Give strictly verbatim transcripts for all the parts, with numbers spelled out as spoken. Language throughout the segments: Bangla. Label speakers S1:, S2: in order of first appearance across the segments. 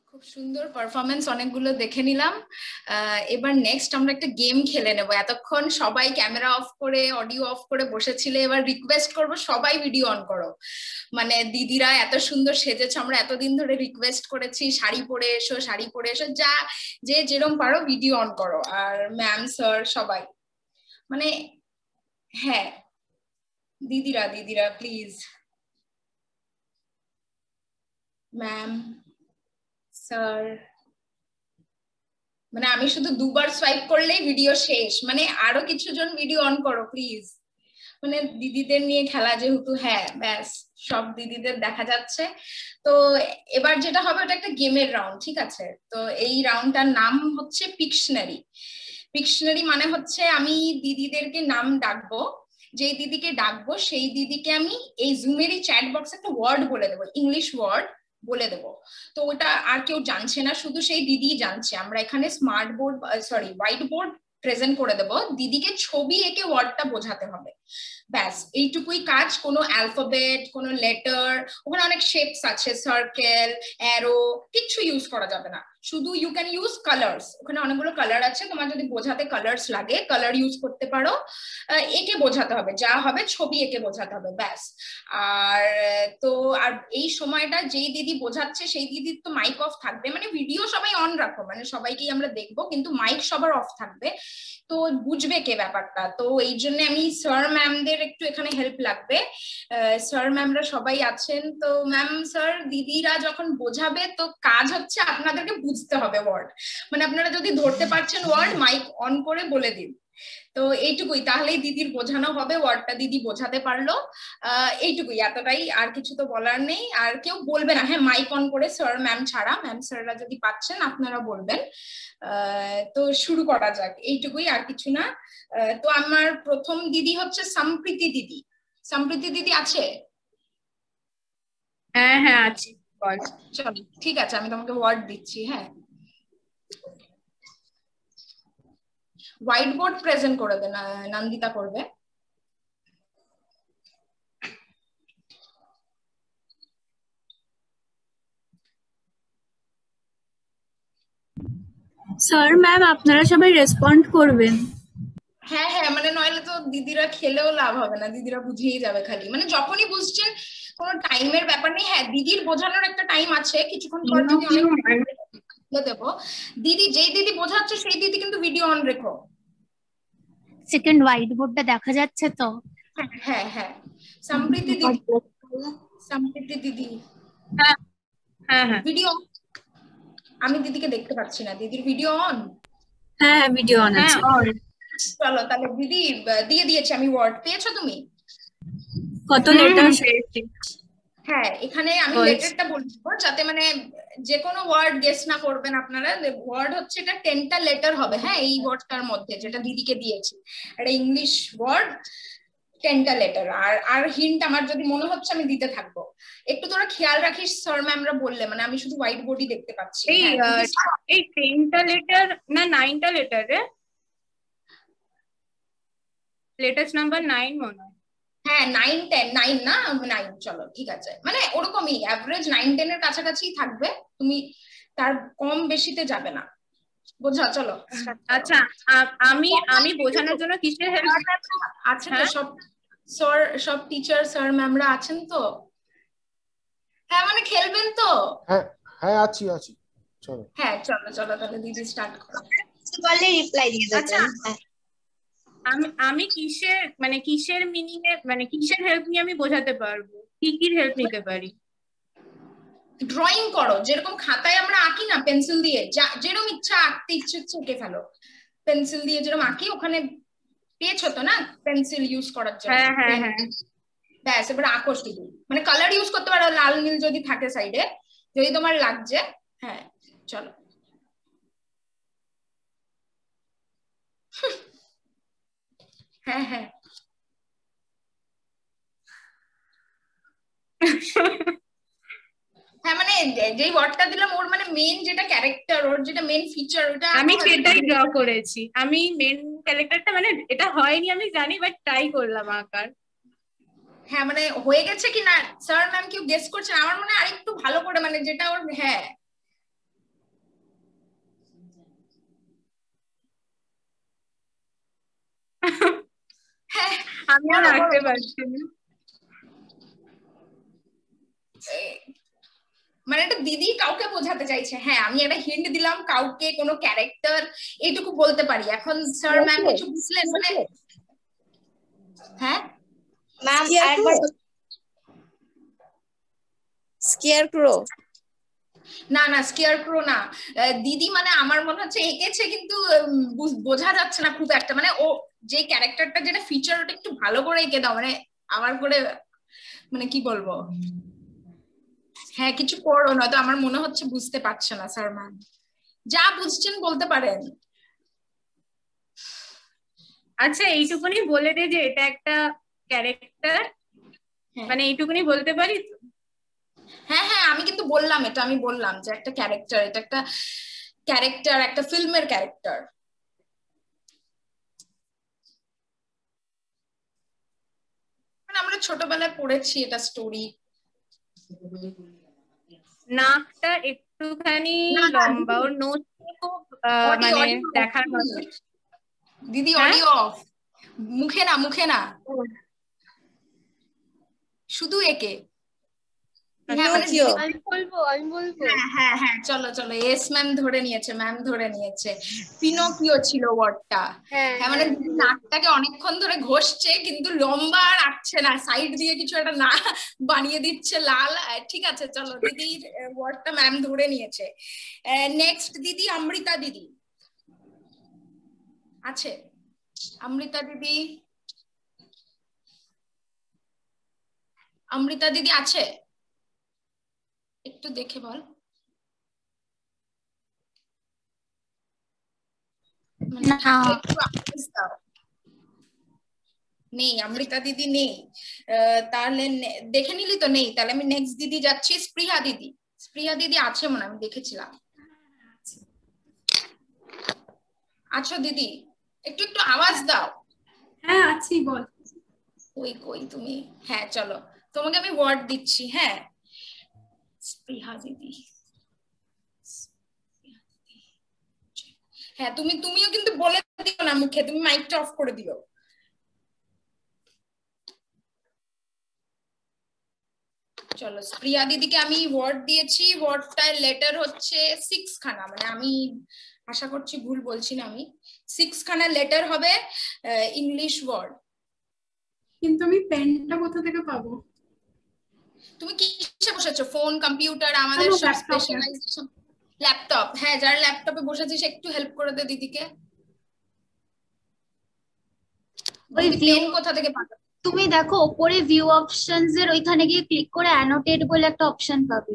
S1: খুব সুন্দর পারফরম্যান্স অনেকগুলো দেখে নিলাম। এবার নেক্সট আমরা একটা গেম খেলে নেব। এতক্ষণ সবাই ক্যামেরা অফ করে অডিও অফ করে বসেছিলে, এবার রিকোয়েস্ট করব সবাই ভিডিও অন করো। মানে দিদিরা এত সুন্দর সেজেছে, আমরা এতদিন ধরে রিকোয়েস্ট করেছি শাড়ি পরে এসো শাড়ি পরে এসো, যা যে যেরকম পারো ভিডিও অন করো। আর ম্যাম স্যার সবাই, মানে হ্যাঁ দিদিরা দিদিরা প্লিজ। ম্যাম স্যার, মানে আমি শুধু দুবার সোয়াইপ করলেই ভিডিও শেষ, মানে আরো কিছু জন ভিডিও অন করো প্লিজ। মানে দিদিদের নিয়ে খেলা যেহেতু, হ্যাঁ ব্যাস সব দিদিদের দেখা যাচ্ছে। তো এবার যেটা হবে ওটা একটা গেমের রাউন্ড, ঠিক আছে? তো এই রাউন্ডটার নাম হচ্ছে পিকশনারি। পিকশনারি মানে হচ্ছে আমি দিদিদেরকে নাম ডাকবো, যেই দিদিকে ডাকবো সেই দিদিকে আমি এই জুমেরই চ্যাট বক্সে একটা ওয়ার্ড বলে দেবো, ইংলিশ ওয়ার্ড বলে দেবো। তো ওটা আর কেউ জানছে না, শুধু সেই দিদি জানছে। আমরা এখানে smart board sorry white board present করে দেবো, দিদিকে ছবি এঁকে ওয়ার্ডটা বোঝাতে হবে। ব্যাস এইটুকুই কাজ। কোনো অ্যালফাবেট, কোনো লেটার, ওখানে অনেক শেপস আছে, সার্কেল, অ্যারো, কিচ্ছু ইউজ করা যাবে না। শুধু ইউ ক্যান ইউজ কালার্স, ওখানে অনেকগুলো কালার আছে, তোমার যদি বোঝাতে কালার্স লাগে কালার ইউজ করতে পারো। একে বোঝাতে হবে, যা হবে ছবি একে বোঝাতে হবে, ব্যাস। আর তো আর এই সময়টা যেই দিদি বোঝাচ্ছে সেই দিদির তো মাইক অফ থাকবে, মানে ভিডিও সবাই অন রাখো, মানে সবাইকেই আমরা দেখবো, কিন্তু মাইক সবার অফ থাকবে। তো বুঝবে কে ব্যাপারটা। তো এই জন্য আমি স্যার ম্যামদের একটু এখানে হেল্প লাগবে। স্যার ম্যামরা সবাই আছেন তো। ম্যাম স্যার দিদিরা যখন বোঝাবে তো কাজ হচ্ছে আপনাদেরকে বুঝতে হবে ওয়ার্ড, মানে আপনারা যদি ধরতে পারছেন ওয়ার্ড মাইক অন করে বলে দিন। তো এইটুকুই, তাহলেই দিদির বোঝানো হবে, ওয়ার্ডটা দিদি বোঝাতে পারলো। আহ এইটুকুই, এতটাই, আর কিছু তো বলার নেই। আর কেউ বলবে না, হ্যাঁ মাইক অন করে, স্যার ম্যাম ছাড়া। ম্যাম স্যাররা যদি পাচ্ছেন আপনারা বলবেন। আহ তো শুরু করা যাক, এইটুকুই, আর কিছু না। তো আমার প্রথম দিদি হচ্ছে সম্প্রীতি দিদি। সম্প্রীতি দিদি আছে?
S2: হ্যাঁ হ্যাঁ আছি, বল।
S1: চলো ঠিক আছে, আমি তোমাকে ওয়ার্ড দিচ্ছি। হ্যাঁ, হোয়াইট বোর্ড প্রেজেন্ট করে দেন, নন্দিতা করবে।
S3: স্যার ম্যাম আপনারা সবাই রেসপন্ড করবেন।
S1: হ্যাঁ হ্যাঁ, মানে নইলে তো দিদিরা খেলেও লাভ হবে না, দিদিরা বুঝিয়েই যাবে খালি, মানে যখনই বুঝছেন, কোনো টাইমের ব্যাপার নেই। হ্যাঁ দিদির বোঝানোর একটা টাইম আছে, কিছুক্ষণ পর যদি অনেক দেবো। দিদি যেই দিদি বোঝাচ্ছে সেই দিদি কিন্তু ভিডিও অন রেখো।
S3: সেকেন্ড হোয়াইট বোর্ডটা দেখা যাচ্ছে তো?
S1: হ্যাঁ হ্যাঁ, সম্প্রীতি দিদি, সম্প্রীতি দিদি
S2: হ্যাঁ হ্যাঁ হ্যাঁ
S1: ভিডিও। আমি দিদিকে দেখতে পাচ্ছি না, দিদির ভিডিও অন?
S3: হ্যাঁ ভিডিও অন আছে।
S1: চলো তাহলে দিদি দিয়ে দিয়েছি আমি ওয়ার্ড, পেয়েছো তুমি?
S3: কত লেটার?
S1: হ্যাঁ এখানে আমি লেটারটা বলবো, যাতে মানে যে কোনো ওয়ার্ড গেস না করবেন আপনারা। ওয়ার্ড হচ্ছে এটা টেনটা লেটার হবে। হ্যাঁ এই ওয়ার্ডটার মধ্যে যেটা দিদিকে দিয়েছি, এটা ইংলিশ ওয়ার্ড, টেনটা লেটার। আর আর হিন্ট আমার যদি মনে হচ্ছে আমি দিতে থাকবো, একটু তোরা খেয়াল রাখিস। স্যার ম্যামরা বললে, মানে আমি শুধু হোয়াইট বোর্ডই দেখতে পাচ্ছি।
S2: এই এই টেনটা লেটার না নাইনটা লেটার রে? লেটেস্ট নাম্বার নাইন মনে হয়।
S1: হ্যাঁ নাইন টেন, নাইন না নাইন, চলো ঠিক আছে, মানে ওরকমই অ্যাভারেজ নাইন টেন এর কাছাকাছি থাকবে, তুমি তার কম বেশিতে যাবে না। বোঝা? চলো
S2: আচ্ছা, আমি আমি বোঝানোর জন্য কিসের হেল্প
S1: আছে তো? সব স্যার, সব টিচার স্যার ম্যামরা আছেন তো? হ্যাঁ মানে খেলবেন তো?
S4: হ্যাঁ হ্যাঁ আছি আছি, চলো।
S1: হ্যাঁ চলো চলো তাহলে দিদি স্টার্ট করো।
S5: বললে রিপ্লাই দিয়ে দেবেন।
S2: আচ্ছা আমি আমি কিসের মানে কিসের মিনিং এ মানে কিসের হেল্প নিয়ে আমি বোঝাতে পারবো, কি কি হেল্প নিতে পারি?
S1: ড্রয়িং করো, যেরকম খাতায় আমরা আঁকি না পেন্সিল দিয়ে, যেরকম ইচ্ছা আঁকতে ইচ্ছে হচ্ছে এঁকে ফেলো। পেন্সিল দিয়ে যেরকম আঁকি, ওখানে পেয়েছো তো না পেন্সিল ইউজ করার জন্য?
S2: হ্যাঁ হ্যাঁ হ্যাঁ
S1: ব্যাস এবার আঁকো শুধু, মানে কালার ইউজ করতে পারো, লাল নীল যদি থাকে সাইডে, যদি তোমার লাগছে। হ্যাঁ চলো। হ্যাঁ হ্যাঁ হ্যাঁ, মানে যেই ওয়ার্ডটা দিলাম ওর মানে মেইন যেটা ক্যারেক্টার, ওর যেটা মেইন ফিচার, ওটা
S2: আমি সেটাই ড্র করেছি। আমি মেইন ক্যারেক্টারটা মানে এটা হয়নি আমি জানি, বাট ট্রাই করলাম আঁকার।
S1: হ্যাঁ মানে হয়ে গেছে কি না স্যার ম্যাম কেউ গেস করছেন? আমার মনে হয় আরেকটু ভালো করে, মানে যেটা ওর, হ্যাঁ হ্যাঁ
S2: আমি আর
S1: বলো,
S2: রাখতে
S1: বলো।
S2: পারছি না।
S1: এই, মানে একটা দিদি কাউকে বোঝাতে চাইছে। হ্যাঁ আমি একটা হিন্ট দিলাম, কাউকে কোনো ক্যারেক্টার এইটুকু বলতে পারি। এখন স্যার ম্যাম কিছু বুঝলেন মানে? হ্যাঁ
S5: ম্যাম আরেকবার
S6: স্কেয়ারক্রো।
S1: না না স্কেয়ার ক্রো না। আহ, দিদি মানে আমার মনে হচ্ছে এঁকেছে, কিন্তু উম, বুঝ- বোঝা যাচ্ছে না খুব একটা। মানে ও যে ক্যারেক্টারটা যেটা ফিচার ওটা একটু ভালো করে এঁকে দাও, মানে আমার করে, মানে কি বলবো। হ্যাঁ কিছু করো, নয়তো আমার মনে হচ্ছে বুঝতে পারছে না স্যার ম্যাম। যা বুঝছেন বলতে পারেন।
S2: আচ্ছা এইটুকুনি বলে দে যে এটা একটা ক্যারেক্টার,
S1: হ্যাঁ
S2: মানে এইটুকুনি বলতে পারি তো?
S1: হ্যাঁ হ্যাঁ আমি কিন্তু বললাম, এটা আমি বললাম যে একটা ক্যারেক্টার, এটা একটা ক্যারেক্টার, একটা ফিল্মের ক্যারেক্টার। মানে আমরা ছোটবেলায় পড়েছি এটা স্টোরি।
S2: নাকটা একটুখানি
S1: না না
S2: লম্বা, ওর নোজ খুব আহ,
S1: অডিও
S2: মানে
S1: অডিও
S2: দেখার মতো।
S1: দিদি
S2: হ্যাঁ?
S1: Audio off. মুখে না, মুখে না, শুধু একে। হ্যাঁ মানে
S6: পিনোকিও।
S1: দিদি-
S5: আমি বলবো আমি বলবো
S1: হ্যাঁ হ্যাঁ হ্যাঁ চলো চলো, এস ম্যাম ধরে নিয়েছে, ম্যাম ধরে নিয়েছে। পিনোকিও ছিল ওয়ার্ডটা।
S5: হ্যাঁ
S1: হ্যাঁ মানে
S5: হ্যাঁ
S1: দিদি নাকটাকে অনেকক্ষণ ধরে ঘষছে, কিন্তু লম্বা আর আঁকছে না, সাইড দিয়ে কিছু একটা না বানিয়ে দিচ্ছে লাল। আহ, ঠিক আছে চলো, দিদির ওয়ার্ডটা ম্যাম ধরে নিয়েছে। নেক্সট দিদি অমৃতা দিদি আছে? অমৃতা দিদি, অমৃতা দিদি আছে? একটু দেখে বল। মানে
S3: না।
S1: থাকলে একটু আওয়াজ দাও। নেই, অমৃতা দিদি নেই। আহ, তাহলে নে- দেখে নিলি তো? নেই, তাহলে আমি নেক্সট দিদি যাচ্ছি, স্পৃহা দিদি। স্পৃহা দিদি আছে মনে হয়, আমি দেখেছিলাম। আছো দিদি? একটু একটু আওয়াজ দাও।
S2: হ্যাঁ আছি, বল।
S1: কই কই তুমি? হ্যাঁ চলো, তোমাকে আমি ওয়ার্ড দিচ্ছি। হ্যাঁ স্পৃহা দিদি, হ্যাঁ তুমি তুমিও কিন্তু বলে দিও না মুখে, তুমি মাইকটা অফ করে দিও। চলো স্প্রিয়া দিদিকে আমি ওয়ার্ড দিয়েছি, ওয়ার্ডটার লেটার হচ্ছে সিক্স খানা, মানে আমি আশা করছি ভুল বলছি না আমি। সিক্স খানা লেটার হবে, ইংলিশ ওয়ার্ড।
S2: কিন্তু আমি পেনটা কোথা থেকে পাবো?
S1: তুমি কিসে বসেছো? Phone, computer? আমাদের
S2: আমার
S1: সব
S2: laptop,
S1: স্পেশালাইজেশন ল্যাপটপ। হ্যাঁ যার ল্যাপটপে বসেছিস একটু হেল্প করে দে দিদিকে।
S5: ওই
S1: দিদি
S5: ভিউ
S1: পেন কোথা থেকে পাবে?
S5: তুমি দেখো ওপরে ভিউ অপশনস এর ওইখানে গিয়ে ক্লিক করে অ্যানোটেট বলে একটা অপশন পাবে,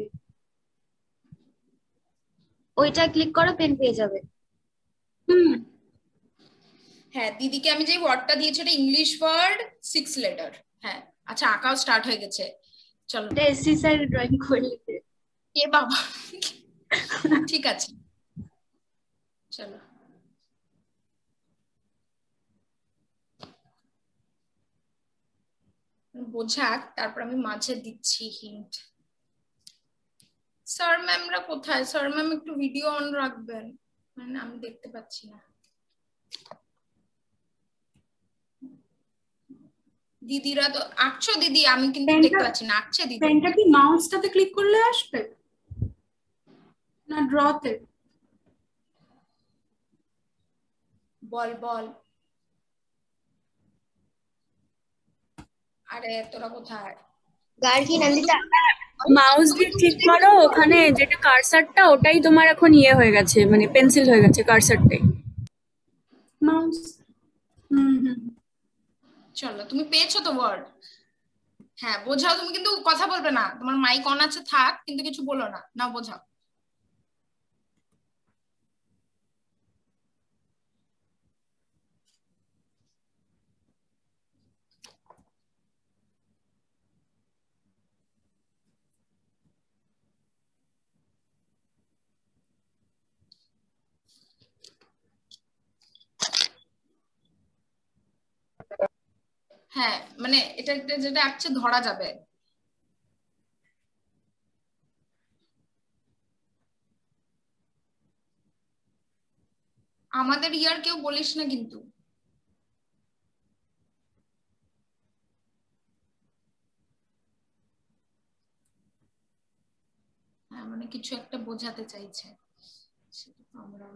S5: ওইটা ক্লিক করো, পেন পেয়ে যাবে।
S2: হুম।
S1: হ্যাঁ দিদিকে আমি যে ওয়ার্ডটা দিয়েছি এটা ইংলিশ ওয়ার্ড, সিক্স লেটার। হ্যাঁ আচ্ছা আঁকাও স্টার্ট হয়ে গেছে, চলো।
S5: এটা এসসি স্যার ড্রয়িং করলে।
S1: এ বাবা, ঠিক আছে চলো। বোঝাক, তারপর আমি মাঝে দিচ্ছি হিন্ট। স্যার ম্যামরা কোথায়? স্যার ম্যাম একটু ভিডিও অন রাখবেন, মানে আমি দেখতে পাচ্ছি না। দিদিরা তো আঁকছো দিদি, আমি কিন্তু দেখতে পাচ্ছি না। আঁকছে দিদি?
S2: পেনটা কি মাউসটাতে ক্লিক করলে আসবে না ড্রতে?
S1: বল বল। আরে তোরা কোথায়?
S5: গার্গী নন্দিতা
S6: মাউস দিয়ে ক্লিক করো, ওখানে যেটা কার্সারটা ওটাই তোমার এখন ইয়ে হয়ে গেছে, মানে পেন্সিল হয়ে গেছে কার্সারটাই।
S2: মাউস। হুম হুম।
S1: চলো তুমি পেয়েছো তো ওয়ার্ড? হ্যাঁ বোঝাও, তুমি কিন্তু কথা বলবে না, তোমার মাইক অন আছে থাক, কিন্তু কিছু বলো না, না বোঝাও। হ্যাঁ মানে এটা একটা যেটা আঁকছে ধরা যাবে। আমাদের ইয়ার কেউ বলিস না কিন্তু। মানে কিছু একটা বোঝাতে চাইছে সেটা তো আমরা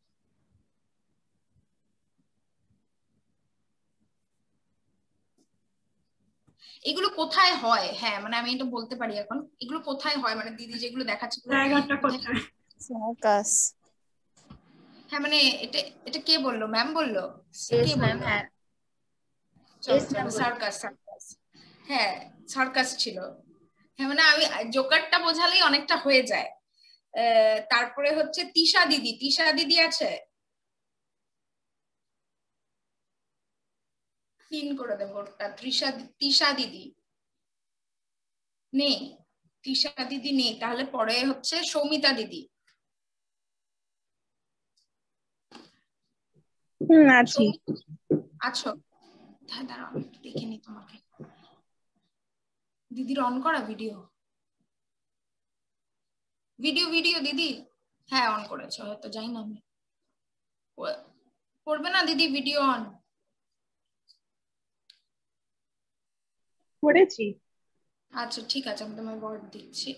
S1: এগুলো কোথায় হয়? হ্যাঁ মানে আমি এটা বলতে পারি এখন, এগুলো কোথায় হয় মানে দিদি যেগুলো দেখাচ্ছে
S2: জায়গাটা কোথায়?
S7: সার্কাস।
S1: হ্যাঁ মানে এটা এটা কে বললো? ম্যাম বললো? কে বললো?
S5: হ্যাঁ
S1: সার্কাস সার্কাস হ্যাঁ সার্কাস ছিল। হ্যাঁ মানে আমি জোকারটা বোঝালেই অনেকটা হয়ে যায়। তারপরে হচ্ছে তিশা দিদি, তিশা দিদি আছে? পিন করে দেবো ওটা। তৃষা তিশা দিদি নেই, তিশা দিদি নেই, তাহলে পরে হচ্ছে সৌমিতা দিদি।
S7: হুম আছি।
S1: আছো? হ্যাঁ দাঁড়াও আমি একটু দেখে নি তোমাকে। দিদির অন করা ভিডিও ভিডিও ভিডিও দিদি? হ্যাঁ অন করেছো হয়তো, যাই না আমি। করবে না দিদি ভিডিও অন?
S7: করেছি।
S1: আচ্ছা ঠিক আছে, আমি তোমায় ওয়ার্ড দিচ্ছি।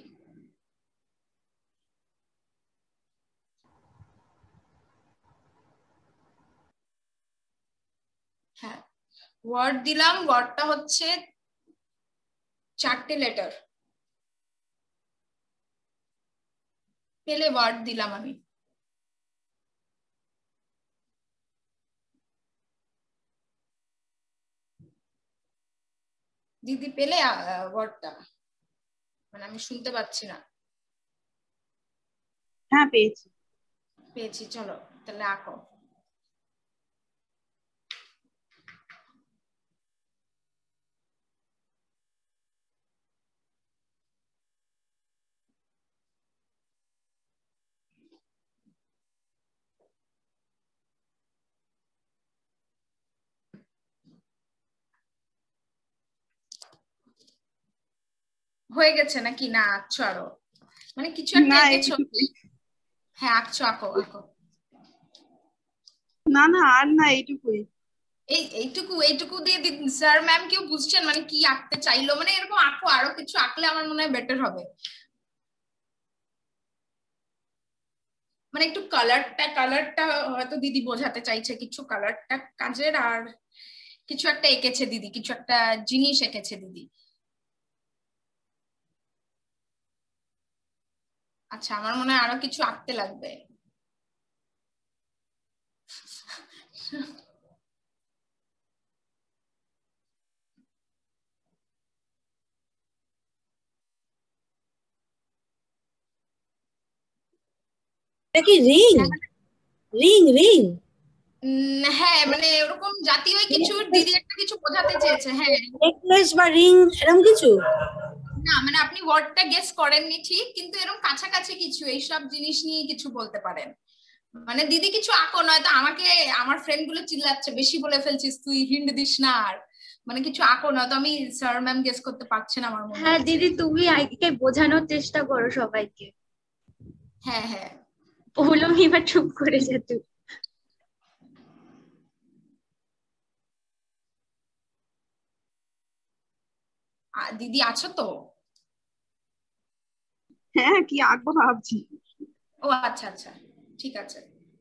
S1: হ্যাঁ ওয়ার্ড দিলাম, ওয়ার্ডটা হচ্ছে চারটে লেটার। পেলে ওয়ার্ড দিলাম আমি। দিদি পেলে ওয়ার্ডটা? মানে আমি শুনতে পাচ্ছি না।
S7: হ্যাঁ পেয়েছি।
S1: পেয়েছি, চলো তাহলে আঁকো। হয়ে গেছে নাকি না আঁকছো আরো? মানে কিছু একটা এঁকেছো? হ্যাঁ আঁকছো, আঁকো আঁকো।
S7: না না আর না, এইটুকুই।
S1: এই এইটুকু এইটুকু দিয়ে স্যার ম্যাম কেউ বুঝছেন মানে কি আঁকতে চাইলো? মানে এরকম আঁকো, আরো কিছু আঁকলে আমার মনে হয় বেটার হবে। মানে একটু কালারটা কালারটা হয়তো দিদি বোঝাতে চাইছে কিছু, কালারটা কাজের। আর কিছু একটা এঁকেছে দিদি, কিছু একটা জিনিস এঁকেছে দিদি। আচ্ছা আমার মনে হয় আরো কিছু আঁকতে লাগবে।
S8: এটা কি রিং? রিং রিং
S1: হ্যাঁ মানে এরকম জাতীয় কিছু দিদি একটা কিছু বোঝাতে চেয়েছে। হ্যাঁ
S8: নেকলেস বা রিং এরকম কিছু
S1: না, মানে আপনি ওয়ার্ডটা গেস করেননি ঠিক, কিন্তু এরকম কাছাকাছি কিছু এইসব জিনিস নিয়ে কিছু বলতে পারেন। মানে দিদি কিছু আঁকো, নয় তো আমাকে আমার ফ্রেন্ড গুলো চিল্লাচ্ছে বেশি বলে ফেলছিস তুই, হিন্ট দিস না। আর মানে কিছু আঁকো, না তো আমি স্যার ম্যাম গেস করতে পারছেন আমার মনে হয়।
S5: হ্যাঁ দিদি তুমি আগে বোঝানোর চেষ্টা করো সবাইকে।
S1: হ্যাঁ হ্যাঁ
S5: বললাম এবার চুপ করে যেতে।
S1: দিদি আছো তো?
S7: হ্যাঁ কি আঁকবো ভাবছি।
S1: ও আচ্ছা আচ্ছা ঠিক আছে।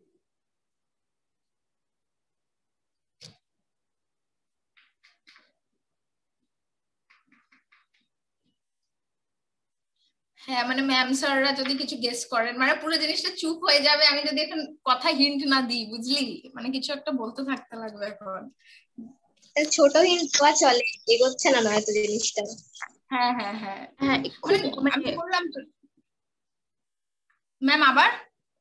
S1: হ্যাঁ মানে ম্যাম স্যাররা যদি কিছু গেস করেন মানে পুরো জিনিসটা চুপ হয়ে যাবে আমি যদি এখন কথা হিন্ট না দিই, বুঝলি? মানে কিছু একটা বলতে থাকতে লাগবে এখন।
S9: ছোট হিন্ট দেওয়া চলে, এগোচ্ছে না নয়তো জিনিসটা।
S1: হ্যাঁ হ্যাঁ হ্যাঁ
S5: হ্যাঁ
S1: মানে আমি বললাম তো ম্যাম, আবার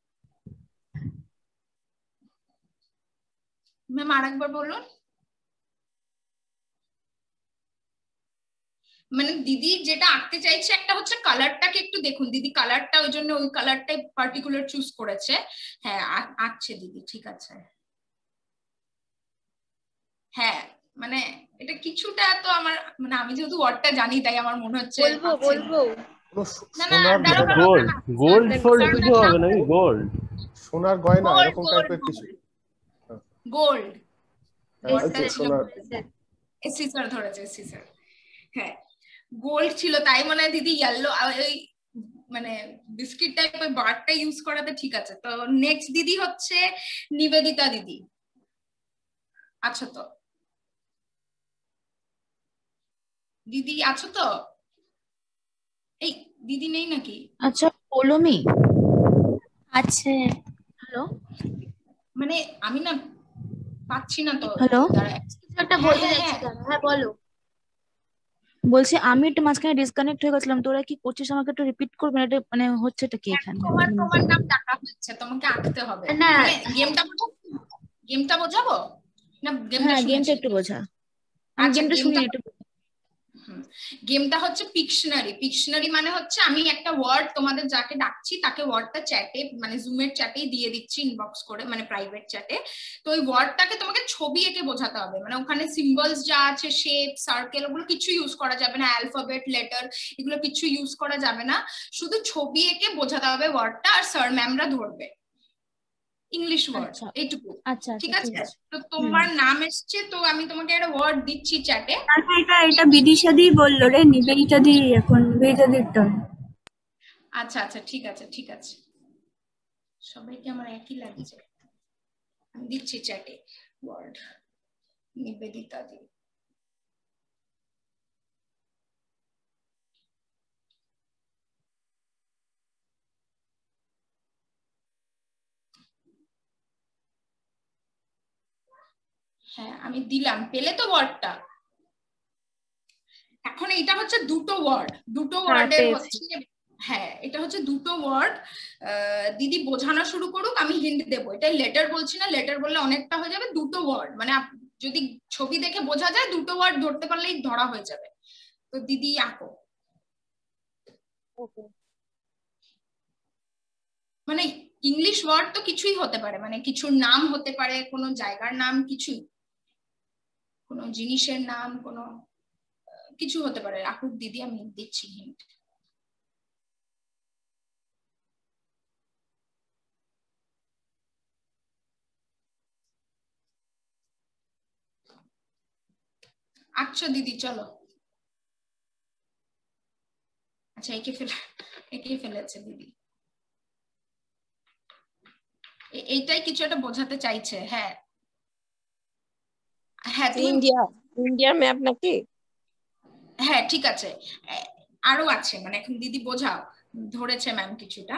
S1: ম্যাম আরেকবার বলুন। মানে দিদি যেটা আঁকতে চাইছে একটা হচ্ছে কালারটাকে একটু দেখুন, দিদি কালারটা ওই জন্য ওই কালারটাই পার্টিকুলার চুজ করেছে। হ্যাঁ আঁকছে দিদি, ঠিক আছে। হ্যাঁ মানে এটা কিছুটা তো আমার মানে আমি যেহেতু ওয়ার্ডটা জানি তাই আমার মনে হচ্ছে
S9: বলবো বলবো
S1: না না দাঁড়াও
S10: গোল্ড গোল্ড ফোল্ড কিছু হবে নাকি? গোল্ড
S4: সোনার গয়না এরকম টাইপের কিছু।
S1: গোল্ড
S4: সোনার
S1: এসি স্যার ধরেছে, এসি স্যার। হ্যাঁ গোল্ড ছিল তাই মনে হয় দিদি ইয়েলো ওই মানে বিস্কিট টাইপ ওই বারটা ইউজ করাতে ঠিক আছে। তো নেক্সট দিদি হচ্ছে নিবেদিতা দিদি, আছো তো দিদি? আছো তো? এই দিদি নেই নাকি?
S11: আচ্ছা পৌলমি
S3: আছে।
S11: হ্যালো
S1: মানে আমি না পাচ্ছি না তো।
S11: হ্যালো
S5: কিছু একটা বলতে চাইছি, দাঁড়া। হ্যাঁ বলো।
S11: বলছি আমি একটু মাঝখানে ডিসকানেক্ট হয়ে গেছিলাম, তোরা কি করছিস আমাকে একটু রিপিট করবেন? এটা মানে হচ্ছেটা কি এখানে?
S1: তোমার তোমার নাম ডাকা হচ্ছে, তোমাকে আঁকতে হবে।
S5: না
S1: মানে গেমটা বোঝাবো, গেমটা বোঝাবো না? গেমটা
S11: হ্যাঁ গেমটা
S1: শুনেছি।
S11: একটু বোঝা, আমি
S1: আচ্ছা
S11: গেমটা শুনি
S1: গেমটা
S11: একটু।
S1: হুম, গেমটা হচ্ছে পিকশনারি। পিকশনারি মানে হচ্ছে আমি একটা ওয়ার্ড তোমাদের যাকে ডাকছি তাকে ওয়ার্ডটা চ্যাটে মানে জুমের চ্যাটেই দিয়ে দিচ্ছি, ইনবক্স করে মানে প্রাইভেট চ্যাটে। তো ওই ওয়ার্ডটাকে তোমাকে ছবি এঁকে বোঝাতে হবে। মানে ওখানে সিম্বলস যা আছে, শেপ, সার্কেল, ওগুলো কিছু ইউজ করা যাবে না, অ্যালফাবেট, লেটার, এগুলো কিছু ইউজ করা যাবে না, শুধু ছবি এঁকে বোঝাতে হবে ওয়ার্ডটা, আর স্যার ম্যামরা ধরবে। ইংলিশ ওয়ার্ড এইটুকু,
S11: আচ্ছা
S1: ঠিক
S11: আচ্ছা
S1: আছে? তো তোমার নাম এসছে, তো আমি তোমাকে একটা ওয়ার্ড দিচ্ছি চ্যাটে।
S6: এটা এটা বিদিশাদি বললো রে, নিবেদিতাদি, এখন নিবেদিতাদির টার্ন।
S1: আচ্ছা আচ্ছা ঠিক আছে ঠিক আছে, সবাইকে আমার একই লাগছে। আমি দিচ্ছি চ্যাটে ওয়ার্ড নিবেদিতা দি। হ্যাঁ আমি দিলাম, পেলে তো ওয়ার্ডটা? এখন এটা হচ্ছে দুটো ওয়ার্ড, দুটো ওয়ার্ডের হচ্ছে, হ্যাঁ এটা হচ্ছে দুটো ওয়ার্ড। দিদি বোঝানো শুরু করুক, আমি হিন্ট দেবো। এটা লেটার বলছি না, লেটার বললে অনেকটা হয়ে যাবে। দুটো ওয়ার্ড মানে যদি ছবি দেখে বোঝা যায়, দুটো ওয়ার্ড ধরতে পারলেই ধরা হয়ে যাবে। তো দিদি আঁকো। মানে ইংলিশ ওয়ার্ড তো কিছুই হতে পারে, মানে কিছুর নাম হতে পারে, কোনো জায়গার নাম, কিছুই, কোনো জিনিসের নাম, কোনো কিছু হতে পারে। আঁকুক দিদি, আমি দিচ্ছি হিন্ট। আচ্ছা দিদি চলো। আচ্ছা একে ফেলে একে ফেলেছে দিদি। এইটাই কিছু একটা বোঝাতে চাইছে। হ্যাঁ হ্যাঁ
S12: ইন্ডিয়া, ইন্ডিয়ার ম্যাপ নাকি?
S1: হ্যাঁ ঠিক আছে, আরো আছে, মানে এখন দিদি বোঝাও, ধরেছে ম্যাম কিছুটা।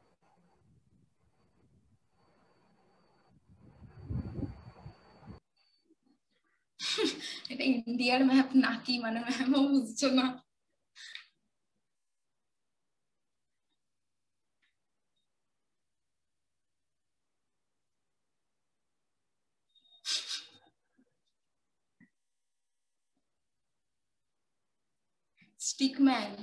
S1: এটা ইন্ডিয়ার ম্যাপ নাকি, মানে ম্যামও বুঝছো না। স্টিকম্যান।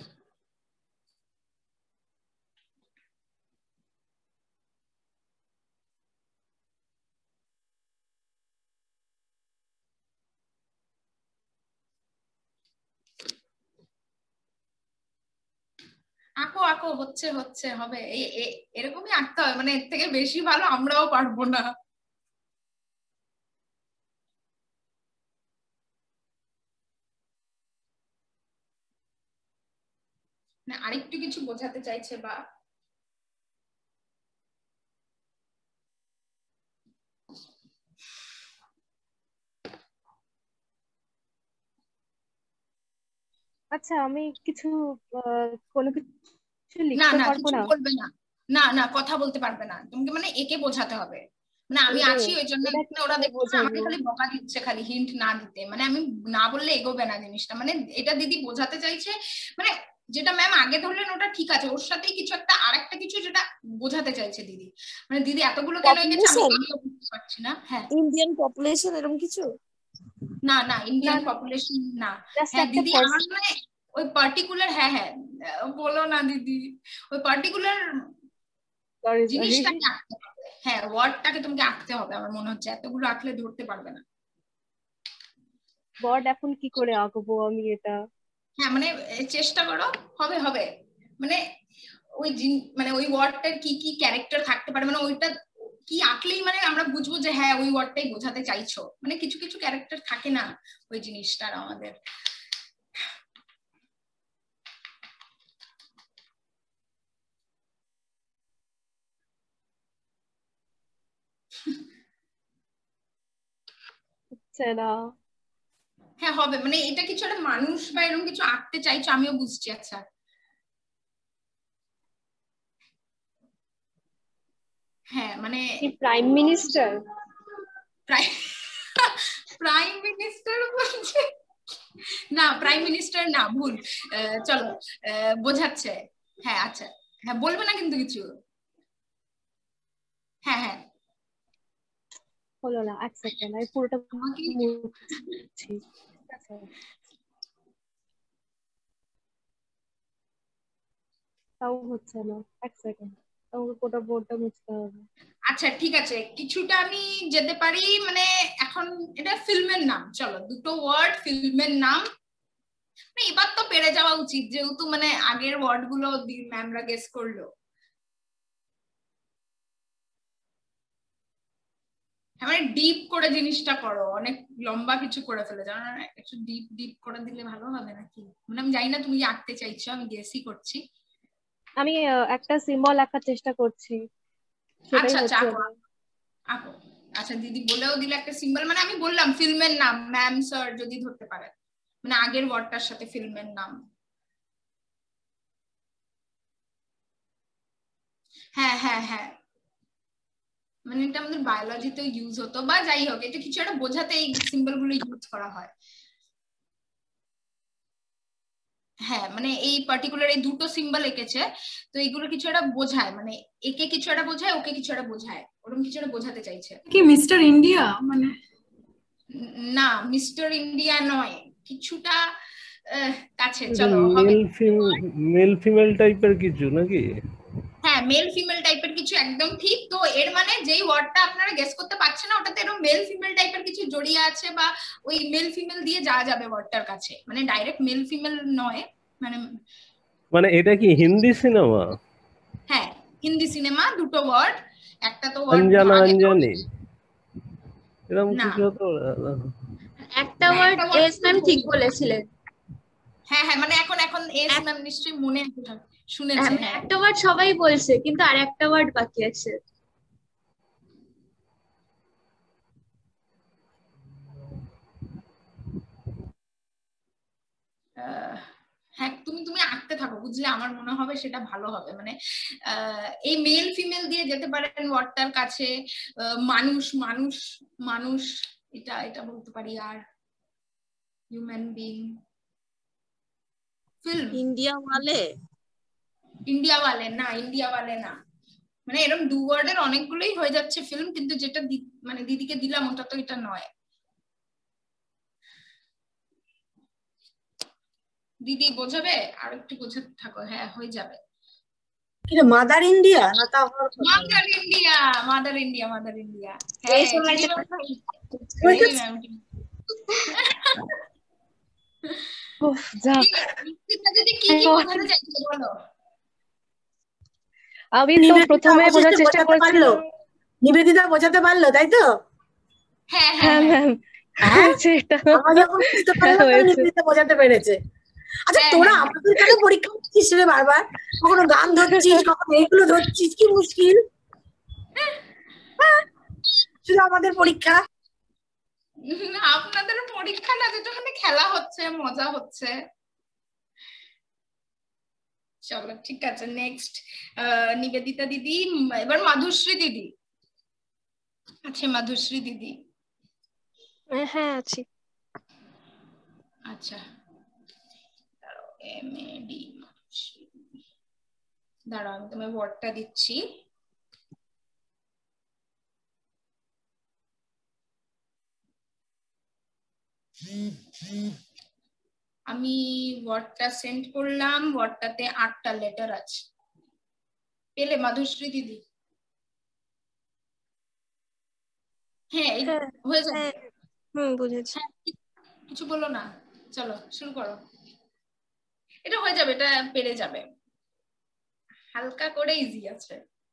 S1: আঁকো আঁকো, হচ্ছে হচ্ছে হবে, এরকমই আঁকতে হবে, মানে এর থেকে বেশি ভালো আমরাও পারবো না। আরেকটু কিছু বোঝাতে চাইছে বা
S13: আচ্ছা আমি কিছু কোনো কিছু
S1: না
S13: লিখতে
S1: না
S13: পারবো
S1: কিছু
S13: না?
S1: বলবে না, না না কথা বলতে পারবে না, তোমাকে মানে একে বোঝাতে হবে। মানে আমি আছি ওই জন্য, ওরা দেখছে আমাকে খালি বকা দিচ্ছে, খালি হিন্ট না দিতে, মানে আমি না বললে এগোবে না জিনিসটা। মানে এটা দিদি বোঝাতে চাইছে, মানে যেটা ম্যাম আগে ধরলেন ওটা ঠিক আছে, ওর সাথেই কিছু একটা আরেকটা কিছু যেটা বোঝাতে চাইছে দিদি। মানে দিদি এতগুলো কেন এগেছে আমিও বুঝতে পারছি না। হ্যাঁ
S12: ইন্ডিয়ান পপুলেশন এরকম কিছু?
S1: না না ইন্ডিয়ান পপুলেশন না। হ্যাঁ দিদি আমার মানে ওই পার্টিকুলার, হ্যাঁ হ্যাঁ বলো না দিদি, ওই পার্টিকুলার জিনিসটাকে আঁকতে হবে। হ্যাঁ ওয়ার্ডটাকে তোমাকে আঁকতে হবে, আমার মনে হচ্ছে এতগুলো আঁকলে ধরতে পারবে না।
S13: ওয়ার্ড এখন কি করে আঁকবো আমি এটা?
S1: হ্যাঁ মানে চেষ্টা করো, হবে হবে। মানে ওই মানে ওই ওয়ার্ডটার কি কি ক্যারেক্টার থাকতে পারে, মানে ওইটা কি আঁকলেই মানে আমরা বুঝবো যে হ্যাঁ ওই ওয়ার্ডটাই বোঝাতে চাইছো। মানে কিছু কিছু ক্যারেক্টার থাকে না ওই জিনিসটার আমাদের।
S13: হচ্ছে না।
S1: হ্যাঁ হবে, মানে এটা কিছু একটা মানুষ বা এরকম কিছু আঁকতে চাইছো, আমিও বুঝছি। আচ্ছা হ্যাঁ মানে
S13: প্রাইম মিনিস্টার,
S1: প্রাইম মিনিস্টার বলছে না, প্রাইম মিনিস্টার না, ভুল। আহ, চলো আহ, বোঝাচ্ছে। হ্যাঁ আচ্ছা, হ্যাঁ বলবে না কিন্তু কিছু। হ্যাঁ হ্যাঁ
S13: হলো না, এক সেকেন্ড আমি পুরোটা
S1: আমাকে
S13: মুছছি। আচ্ছা তাও হচ্ছে না, এক সেকেন্ড, আমাকে পুরোটা বোর্ডটা মুছতে হবে।
S1: আচ্ছা ঠিক আছে, কিছুটা আমি যেতে পারি, মানে এখন এটা ফিল্মের নাম, চলো দুটো ওয়ার্ড ফিল্মের নাম। মানে এবার তো পেরে যাওয়া উচিত, যেহেতু মানে আগের ওয়ার্ড গুলো ম্যামরা গেস করলো। হ্যাঁ মানে ডিপ করে জিনিসটা করো, অনেক লম্বা কিছু করে ফেলে জানো না, একটু ডিপ ডিপ করে দিলে ভালো হবে নাকি। মানে আমি জানি না তুমি কি আঁকতে চাইছো, আমি গেসই করছি।
S13: আমি আহ, একটা সিম্বল আঁকার চেষ্টা করছি, সেটাই
S1: আচ্ছা আচ্ছা
S13: হচ্ছে
S1: আঁকো
S13: না।
S1: আঁকো। আচ্ছা দিদি বলেও দিলে একটা সিম্বল, মানে আমি বললাম ফিল্মের নাম, ম্যাম স্যার যদি ধরতে পারে, মানে আগের ওয়ার্ডটার সাথে ফিল্মের নাম। হ্যাঁ হ্যাঁ হ্যাঁ, মানে এটা আমাদের বায়োলজিতে ইউজ হতো, বা যাই হোক এটা কিছু একটা বোঝাতে এই সিম্বল গুলো ইউজ করা হয়। হ্যাঁ মানে এই পার্টিকুলার এই দুটো সিম্বল এঁকেছে, তো এইগুলো কিছু একটা বোঝায়, মানে একে কিছু একটা বোঝায়, ওকে কিছু একটা বোঝায়, ওরকম কিছু একটা বোঝাতে চাইছে।
S14: কি মিস্টার ইন্ডিয়া মানে?
S1: না মিস্টার ইন্ডিয়া নয়, কিছুটা আহ, কাছে,
S10: এটা
S1: চলো হবে।
S10: মেল মেল ফিমেল টাইপের কিছু নাকি?
S1: হ্যাঁ মেল ফিমেল টাইপের কিছু, একদম ঠিক। তো এর মানে যেই ওয়ার্ডটা আপনারা গেস করতে পারছেন না, ওটাতে এরকম মেল ফিমেল টাইপের কিছু জড়িয়ে আছে, বা ওই মেল ফিমেল দিয়ে যাওয়া যাবে ওয়ার্ডটার কাছে, মানে ডাইরেক্ট মেল ফিমেল নয়। মানে
S10: মানে এটা কি হিন্দি সিনেমা?
S1: হ্যাঁ হিন্দি সিনেমা, দুটো ওয়ার্ড, একটা তো ওয়ার্ড
S10: অঞ্জানা
S1: আগে তো
S10: অঞ্জানি এরকম
S1: না,
S10: কিছু তো।
S5: একটা ওয়ার্ড এস ম্যাম ঠিক বলেছিলেন।
S1: হ্যাঁ হ্যাঁ মানে এখন এখন এস ম্যাম নিশ্চয়ই মনে শুনেছে। হ্যাঁ
S5: একটা ওয়ার্ড সবাই বলছে, কিন্তু আর একটা ওয়ার্ড বাকি আছে।
S1: হ্যাঁ তুমি তুমি আঁকতে থাকো, বুঝলে আমার মনে হবে সেটা ভালো হবে। মানে এই মেল ফিমেল দিয়ে যেতে পারেন ওয়ার্ডটার কাছে, মানুষ মানুষ মানুষ এটা এটা বলতে পারি, আর হিউম্যান বিং, ফিল্ম
S12: ইন্ডিয়া ওয়ালে,
S1: ইন্ডিয়া ওয়ালে না, ইন্ডিয়া ওয়ালে না, মানে এরকম দু ওয়ার্ডের অনেকগুলোই হয়ে যাচ্ছে ফিল্ম, কিন্তু যেটা মানে দিদিকে দিলাম ওটা তো এটা নয়। দিদি বোঝাবে, আর একটু বোঝাতে থাকো, হ্যাঁ হয়ে যাবে।
S8: মাদার ইন্ডিয়া না, তা
S1: Mother India, Mother India, Mother India.
S9: এই সময়টা
S13: আমি তো প্রথমে বোঝার চেষ্টা করছিলাম।
S8: নিবেদিতা বোঝাতে পারলো, তাই তো?
S1: হ্যাঁ
S13: হ্যাঁ ম্যাম,
S8: নিবেদিতা বোঝাতে পেরেছে। আচ্ছা তোরা আমাদের কেন পরীক্ষা দিচ্ছিস রে বারবার? কখনো গান ধরছিস, কখনো এইগুলো ধরছিস, কি মুশকিল। শুধু আমাদের পরীক্ষা,
S1: আপনাদের পরীক্ষা না, যেটা মানে খেলা হচ্ছে, মজা হচ্ছে। চলো ঠিক আছে, নেক্সট নিবেদিতা দিদি, এবার মাধুশ্রী দিদি আছে। মাধুশ্রী দিদি
S12: হ্যাঁ আছি।
S1: আচ্ছা দাঁড়াও, এম এ ডি দাঁড়াও আমি তোমার ওয়ার্ডটা দিচ্ছি। আমি ওয়ার্ডটা সেন্ড করলাম, ওয়ার্ডটাতে আটটা লেটার আছে, পেলে মাধুশ্রী দিদি? হ্যাঁ হয়ে যাবে।
S12: হুম বুঝেছি।
S1: কিছু বলো না, চলো শুরু করো। এটা হয়ে যাবে, এটা পেরে যাবে, হালকা করে ইজি আছে।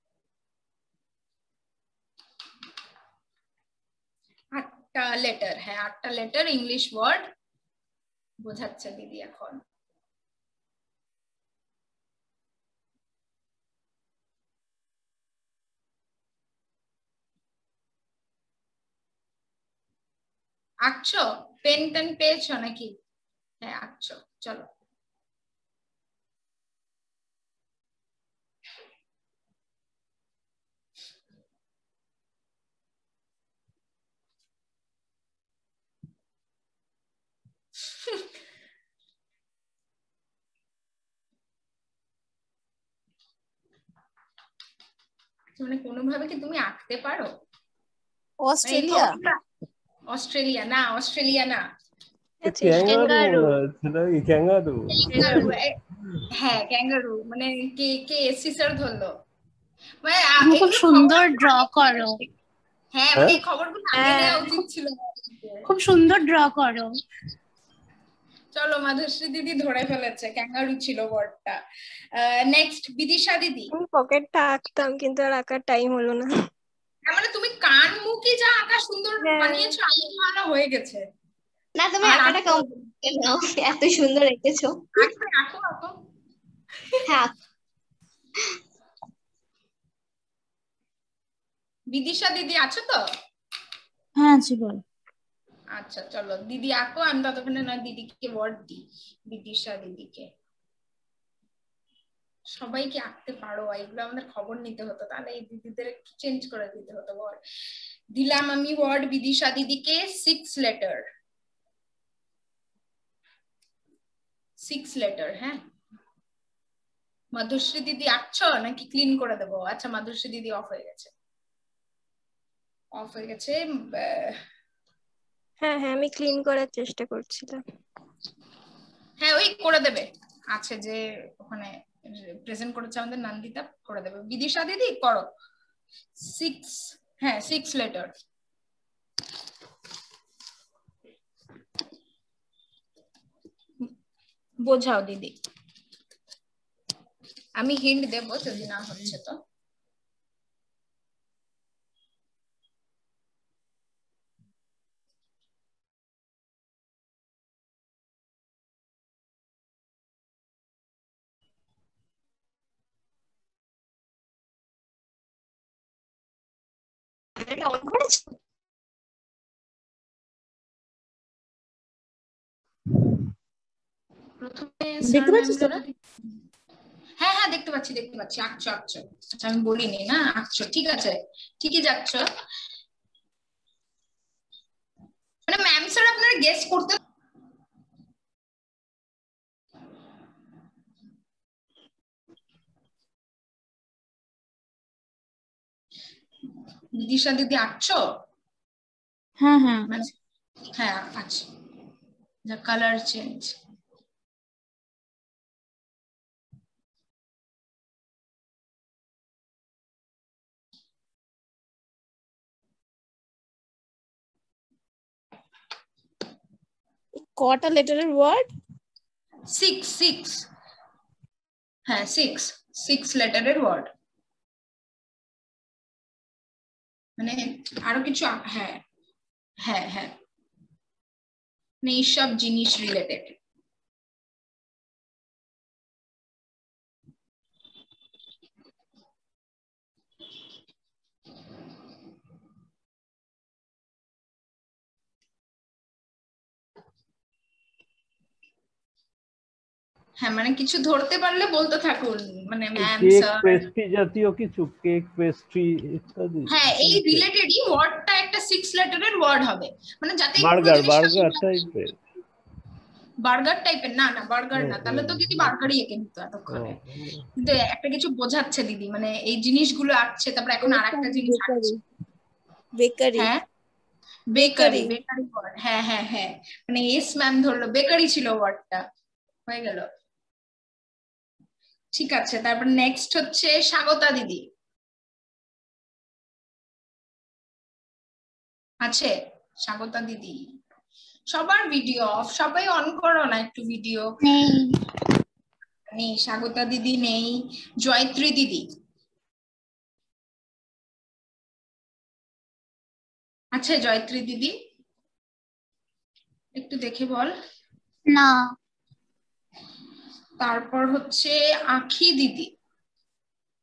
S1: আটটা লেটার, হ্যাঁ আটটা লেটার, ইংলিশ ওয়ার্ড, বোঝাচ্ছে দিদি এখন। আঁকছো? পেন টেন পেয়েছো নাকি? হ্যাঁ আঁকছো, চলো। মানে কোনোভাবে কি তুমি আঁকতে পারো?
S12: অস্ট্রেলিয়া?
S1: অস্ট্রেলিয়া না, অস্ট্রেলিয়া না।
S10: ক্যাঙ্গারু মনে হচ্ছে নাকি? ক্যাঙ্গারু?
S1: হ্যাঁ ক্যাঙ্গারু। মানে কে কে এসি স্যার ধরলো? মানে
S3: খুব সুন্দর ড্র করো।
S1: হ্যাঁ মানে এই খবরগুলো আগে নেওয়া উচিত ছিল।
S3: খুব সুন্দর ড্র করো।
S1: চলো মাধুশ্রী দিদি ধরে ফেলেছে, ক্যাঙ্গারু ছিল ওয়ার্ডটা। নেক্সট বিদিশা দিদি।
S12: আমি পকেটটা আঁকতাম কিন্তু আর আঁকার টাইম হলো না।
S1: মানে তুমি কান মুখি যা আঁকা সুন্দর বানিয়েছো, আগে ভালো হয়ে গেছে।
S9: না তুমি আঁকাটা কমপ্লিট নাও, এত সুন্দর এঁকেছো।
S1: আঁকো আঁকো আঁকো।
S9: হ্যাঁ
S1: বিদিশা দিদি আছো তো?
S11: হ্যাঁ আছি, বল।
S1: আচ্ছা চলো দিদি আঁকো, আমি ততক্ষণে না দিদিকে ওয়ার্ড দিই, বিদিশা দিদিকে। সবাইকে আঁকতে পারো, এগুলো আমাদের খবর নিতে হতো, তাহলে এই দিদিদের চেঞ্জ করে দিতে হতো ওয়ার্ড। দিলাম আমি ওয়ার্ড বিদিশা দিদিকে, সিক্স লেটার। Six letter. হ্যাঁ মাধুশ্রী দিদি আঁকছো নাকি ক্লিন করে দেবো? আচ্ছা মাধুশ্রী দিদি অফ হয়ে গেছে, অফ হয়ে গেছে।
S12: হ্যাঁ হ্যাঁ আমি ক্লিন করার চেষ্টা করছিলাম।
S1: হ্যাঁ ওই করে দেবে, আছে যে ওখানে প্রেজেন্ট করেছে আমাদের নন্দিতা, করে দেবে। বিদিশা দিদি করো সিক্স। হ্যাঁ সিক্স লেটার। বোঝাও দিদি, আমি হিন্ট দেবো যদি না হচ্ছে তো।
S11: দেখতে পাচ্ছিস তো?
S1: হ্যাঁ হ্যাঁ দেখতে পাচ্ছি দেখতে পাচ্ছি। আঁকছো আঁকছো। আচ্ছা আমি বলিনি না, আঁকছো, ঠিক আছে, ঠিকই যাচ্ছ। মানে ম্যাম স্যার আপনারা গেস করতে বিদিশা দিদি আঁকছো?
S11: হ্যাঁ হ্যাঁ
S1: হ্যাঁ আচ্ছা, যা কালার চেঞ্জ।
S12: কটা লেটারের ওয়ার্ড?
S1: Six six. হ্যাঁ সিক্স সিক্স লেটারের ওয়ার্ড। মানে আরো কিছু, হ্যাঁ হ্যাঁ হ্যাঁ মানে এইসব জিনিস রিলেটেড। হ্যাঁ মানে কিছু ধরতে পারলে বলতে থাকুন, মানে ম্যাম
S10: কেক
S1: স্যার।
S10: পেস্ট্রি জাতীয় কিছু, কেক পেস্ট্রি ইত্যাদি।
S1: হ্যাঁ এই রিলেটেডই ওয়ার্ডটা একটা সিক্স লেটারের ওয়ার্ড হবে, মানে যাতে
S10: বার্গার বার্গার টাইপের।
S1: বার্গার টাইপের না না বার্গার না, তাহলে তো দিদি বার্গারই এঁকে নিত এতক্ষণে। কিন্তু একটা কিছু বোঝাচ্ছে দিদি, মানে এই জিনিসগুলো আঁকছে, তারপর এখন আরেকটা জিনিস আঁকছে।
S12: বেকারি।
S1: হ্যাঁ বেকারি, বেকারি ওয়ার্ড। হ্যাঁ হ্যাঁ হ্যাঁ মানে এস ম্যাম ধরলো, বেকারি ছিল ওয়ার্ডটা, হয়ে গেল। ঠিক আছে, তারপর নেক্সট হচ্ছে স্বাগতা দিদি। আছে স্বাগতা দিদি? সবার ভিডিও অফ, সবাই অন করো না একটু ভিডিও। নেই স্বাগতা দিদি, নেই জয়ত্রী দিদি। আছে জয়ত্রী দিদি? একটু দেখে বল।
S3: না।
S1: তারপর হচ্ছে আখি দিদি।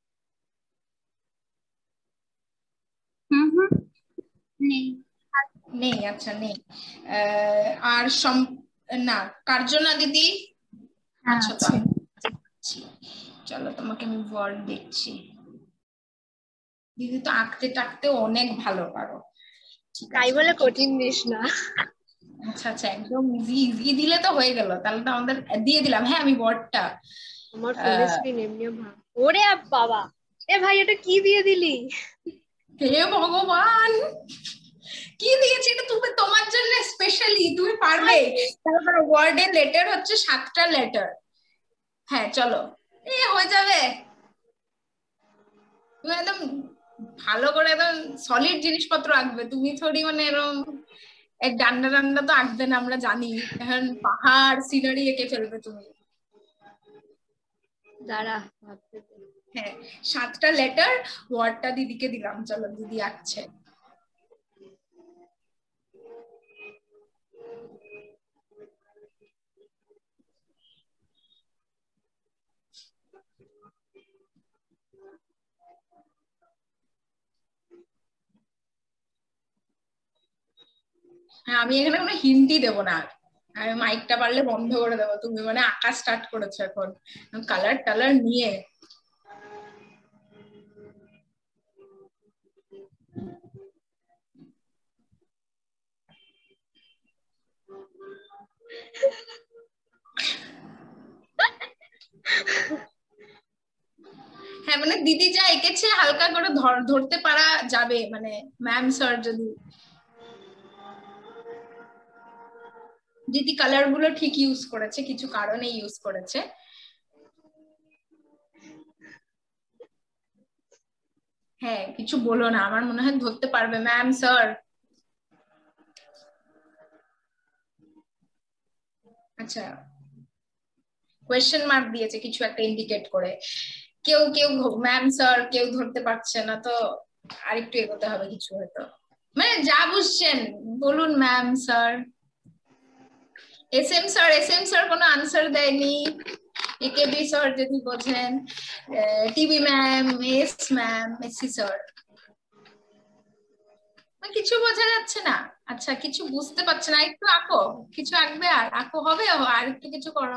S3: হুম হুম নেই।
S1: নেই, আচ্ছা নেই। আহ, আর সম না কার্জনা দিদি আচ্ছা তো আমি দেখছি। চলো তোমাকে আমি ওয়ার্ড দেখছি। দিদি তো আঁকতে টাকতে অনেক ভালো পারো।
S9: তাই বলে কঠিন দিস না।
S1: আচ্ছা আচ্ছা একদম ইজি ইজি দিলে তো হয়ে গেল, তাহলে তো আমাদের দিয়ে দিলাম। হ্যাঁ আমি ওয়ার্ডটা
S9: আমার ফোনের স্ক্রিন এমনিও ভাঙ। ওরে বাবা, এ ভাই এটা কি দিয়ে দিলি?
S1: হে ভগবান, কি দিয়েছি এটা তুমি তোমার জন্য স্পেশালি, তুমি পারবে। তারপর ওয়ার্ডের লেটার হচ্ছে সাতটা লেটার। হ্যাঁ চলো এ হয়ে যাবে। তুমি একদম ভালো করে একদম সলিড জিনিসপত্র আঁকবে, তুমি থোড়ি মানে এরকম এক ডান্ডা ডান্ডা তো আঁকবে না, আমরা জানি। এখন পাহাড় সিনারি এঁকে ফেলবে তুমি।
S9: দাঁড়া,
S1: হ্যাঁ সাতটা লেটার, ওয়ার্ডটা দিদিকে দিলাম। চলো দিদি আঁকছে। হ্যাঁ আমি এখানে কোনো হিন্টই দেবো না, আমি মাইকটা পারলে বন্ধ করে দেবো। তুমি মানে আঁকা স্টার্ট করেছো এখন কালার টালার নিয়ে। হ্যাঁ মানে দিদি যা এঁকেছে হালকা করে ধরতে পারা যাবে, মানে ম্যাম স্যার যদি দিদি কালার গুলো ঠিক ইউজ করেছে, কিছু কারণে ইউজ করেছে। হ্যাঁ কিছু বলো না, আমার মনে হয় ধরতে পারবে ম্যাম স্যার। আচ্ছা কোয়েশ্চেন মার্ক দিয়েছে কিছু একটা ইন্ডিকেট করে। কেউ কেউ ম্যাম স্যার কেউ ধরতে পারছে না, তো আরেকটু এগোতে হবে কিছু হয়তো। মানে যা বুঝছেন বলুন ma'am sir. S M sir S M sir কোনো আনসার দেয়নি। একেবি স্যার যদি বোঝেন, TB ma'am, S ma'am, AC sir. কিছু বোঝা যাচ্ছে না। আচ্ছা কিছু বুঝতে পারছে না, একটু আঁকো, কিছু আঁকবে আর আঁকো হবে, আর একটু কিছু করো।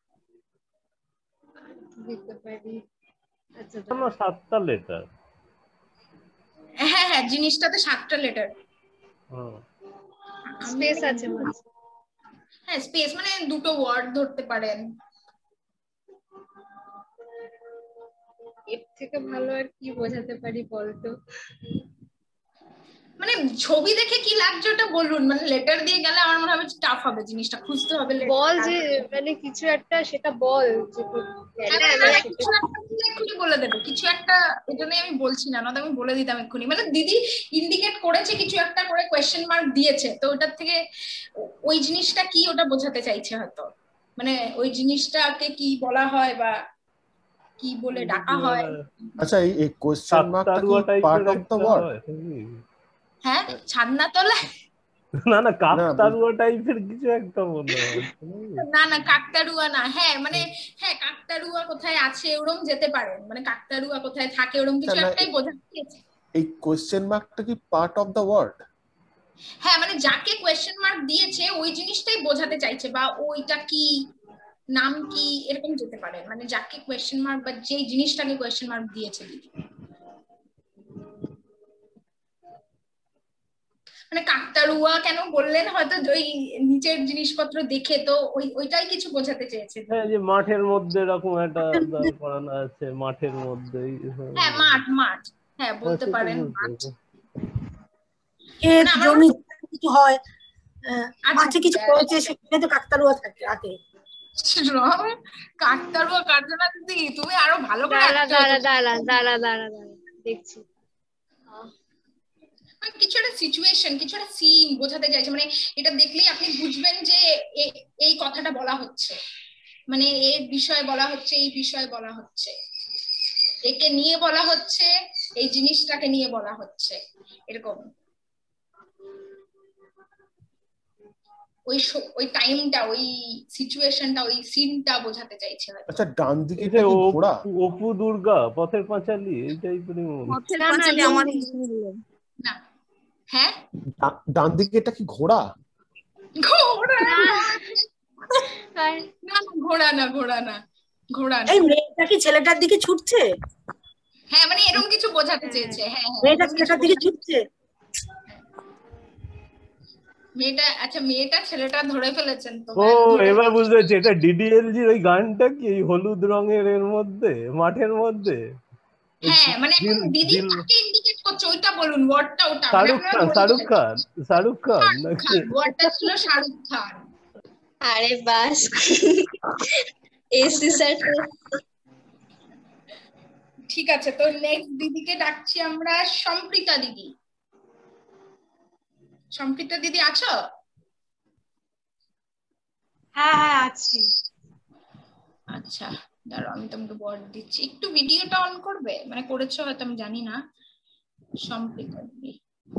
S9: দিতে পারি। আচ্ছা
S10: আমার সাতটা লেটার।
S1: হ্যাঁ হ্যাঁ জিনিসটাতে সাতটা লেটার।
S9: স্পেস আছে মাঝে।
S1: হ্যাঁ স্পেস মানে দুটো ওয়ার্ড ধরতে পারেন।
S9: এর থেকে ভালো আর কি বোঝাতে পারি বলতো?
S1: মানে ছবি দেখে কি লাগছে ওটা বলুন, মানে লেটার দিয়ে গেলে আমার মনে হবে টাফ হবে, জিনিসটা খুঁজতে হবে।
S9: বল যে মানে কিছু একটা সেটা বল যে
S1: এক্ষুনি বলে দেবে কিছু একটা, এই জন্যই আমি বলছি না, নয়তো আমি বলে দিতাম এক্ষুনি। মানে দিদি ইন্ডিকেট করেছে কিছু একটা করে কোয়েশ্চেন মার্ক দিয়েছে, তো ওটার থেকে ওই জিনিসটা কি ওটা বোঝাতে চাইছে হয়তো, মানে ওই জিনিসটাকে কি বলা হয় বা কি বলে ডাকা হয়।
S4: আচ্ছা এই কোশ্চেন মার্কটা কি পার্ট অফ দ্য ওয়ার্ড?
S1: হ্যাঁ ছাদনা তলায়
S10: না না কাকতারুয়া টাইপের কিছু একটা মনে হয়।
S1: না না কাকতারুয়া না। হ্যাঁ মানে হ্যাঁ কাকতারুয়া কোথায় আছে ওরকম যেতে পারে, মানে কাকতারুয়া কোথায় থাকে ওরকম কিছু একটাই বোঝাতে চেয়েছে।
S4: এই কোশ্চেন মার্কটা কি পার্ট অফ দ্য ওয়ার্ড?
S1: হ্যাঁ মানে যাকে কোয়েশ্চেন মার্ক দিয়েছে ওই জিনিসটাই বোঝাতে চাইছে, বা ওইটা কি নাম কি এরকম যেতে পারে, মানে যাকে কোয়েশ্চেন মার্ক বা যে জিনিসটাকে কোয়েশ্চেন মার্ক দিয়েছে দিদি। মানে কাকতারুয়া কেন বললেন হয়তো ওই নিচের জিনিসপত্র দেখে, তো ওই ওইটাই কিছু বোঝাতে চেয়েছে।
S10: হ্যাঁ যে মাঠের মধ্যে এরকম একটা দাঁড় করানো আছে, মাঠের মধ্যেই।
S1: হ্যাঁ মাঠ মাঠ হ্যাঁ বলতে পারেন মাঠ।
S8: ক্ষেত জমি কিছু হয়, মাঠে কিছু করেছে সেখানে তো কাকতারুয়া থাকে আগে।
S1: কাকতারুয়া কার্জনা দিদি তুমি আরো ভালো করে
S9: দাঁড়া দাঁড়া দাঁড়া দাঁড়া দাঁড়া দাঁড়া দেখছি।
S1: কিছু একটা সিচুয়েশন কিছু একটা সিন বোঝাতে চাইছে, মানে এটা দেখলেই আপনি বুঝবেন যে এই কথাটা বলা হচ্ছে, মানে এর বিষয়ে বলা হচ্ছে, এই বিষয়ে বলা হচ্ছে, একে নিয়ে বলা হচ্ছে, এই জিনিসটাকে নিয়ে বলা হচ্ছে, এরকম ওই ওই টাইমটা ওই সিচুয়েশনটা ওই সিনটা বোঝাতে চাইছে।
S4: আচ্ছা ডান দিকে কি ঘোড়া?
S10: অপু দুর্গা, পথের পাঁচালী এই টাইপের।
S1: পথের পাঁচালী আমার না। হ্যাঁ
S4: ডা- ডান দিকে এটা কি ঘোড়া?
S1: ঘোড়া না না, ঘোড়া না ঘোড়া না ঘোড়া না।
S8: এই মেয়েটা কি ছেলেটার দিকে ছুটছে?
S1: হ্যাঁ মানে এরকম কিছু বোঝাতে চেয়েছে। হ্যাঁ হ্যাঁ
S8: মেয়েটা
S1: এরকম কিছু
S8: ছেলেটার দিকে
S1: বোঝাতে-
S8: ছুটছে।
S1: মেয়েটা আচ্ছা মেয়েটা ছেলেটা ধরে ফেলেছেন তো
S10: ও
S1: ধরে
S10: এবার বুঝতে পারছি, এটা ডিডিএলজির ওই গানটা কি এই হলুদ রঙের এর মধ্যে মাঠের মধ্যে?
S1: হ্যাঁ মানে এখন
S10: দিল-
S1: দিদি
S10: দিল-
S1: কাকে ইন্ডিকেট করছে ওইটা বলুন, ওয়ার্ডটা ওটা মানে
S10: শাহরুখ
S1: আপনারা
S10: খান
S1: বলতে
S10: শাহরুখ
S1: চাইছেন।
S10: খান শাহরুখ খান
S1: শাহরুখ
S10: নাকি?
S1: খান, ওয়ার্ডটা ছিল শাহরুখ খান।
S9: আরে বাস এসি স্যার
S1: ঠিক আছে, তো নেক্সট দিদিকে ডাকছি আমরা সম্প্রীতা দিদি। সম্প্রীতা দিদি আছো?
S13: হ্যাঁ হ্যাঁ আছি।
S1: আচ্ছা দাঁড়াও আমি তোমাকে ওয়ার্ড দিচ্ছি, একটু ভিডিওটা অন করবে, মানে করেছো হয়তো আমি জানি না। সম্প্রীতা দিদি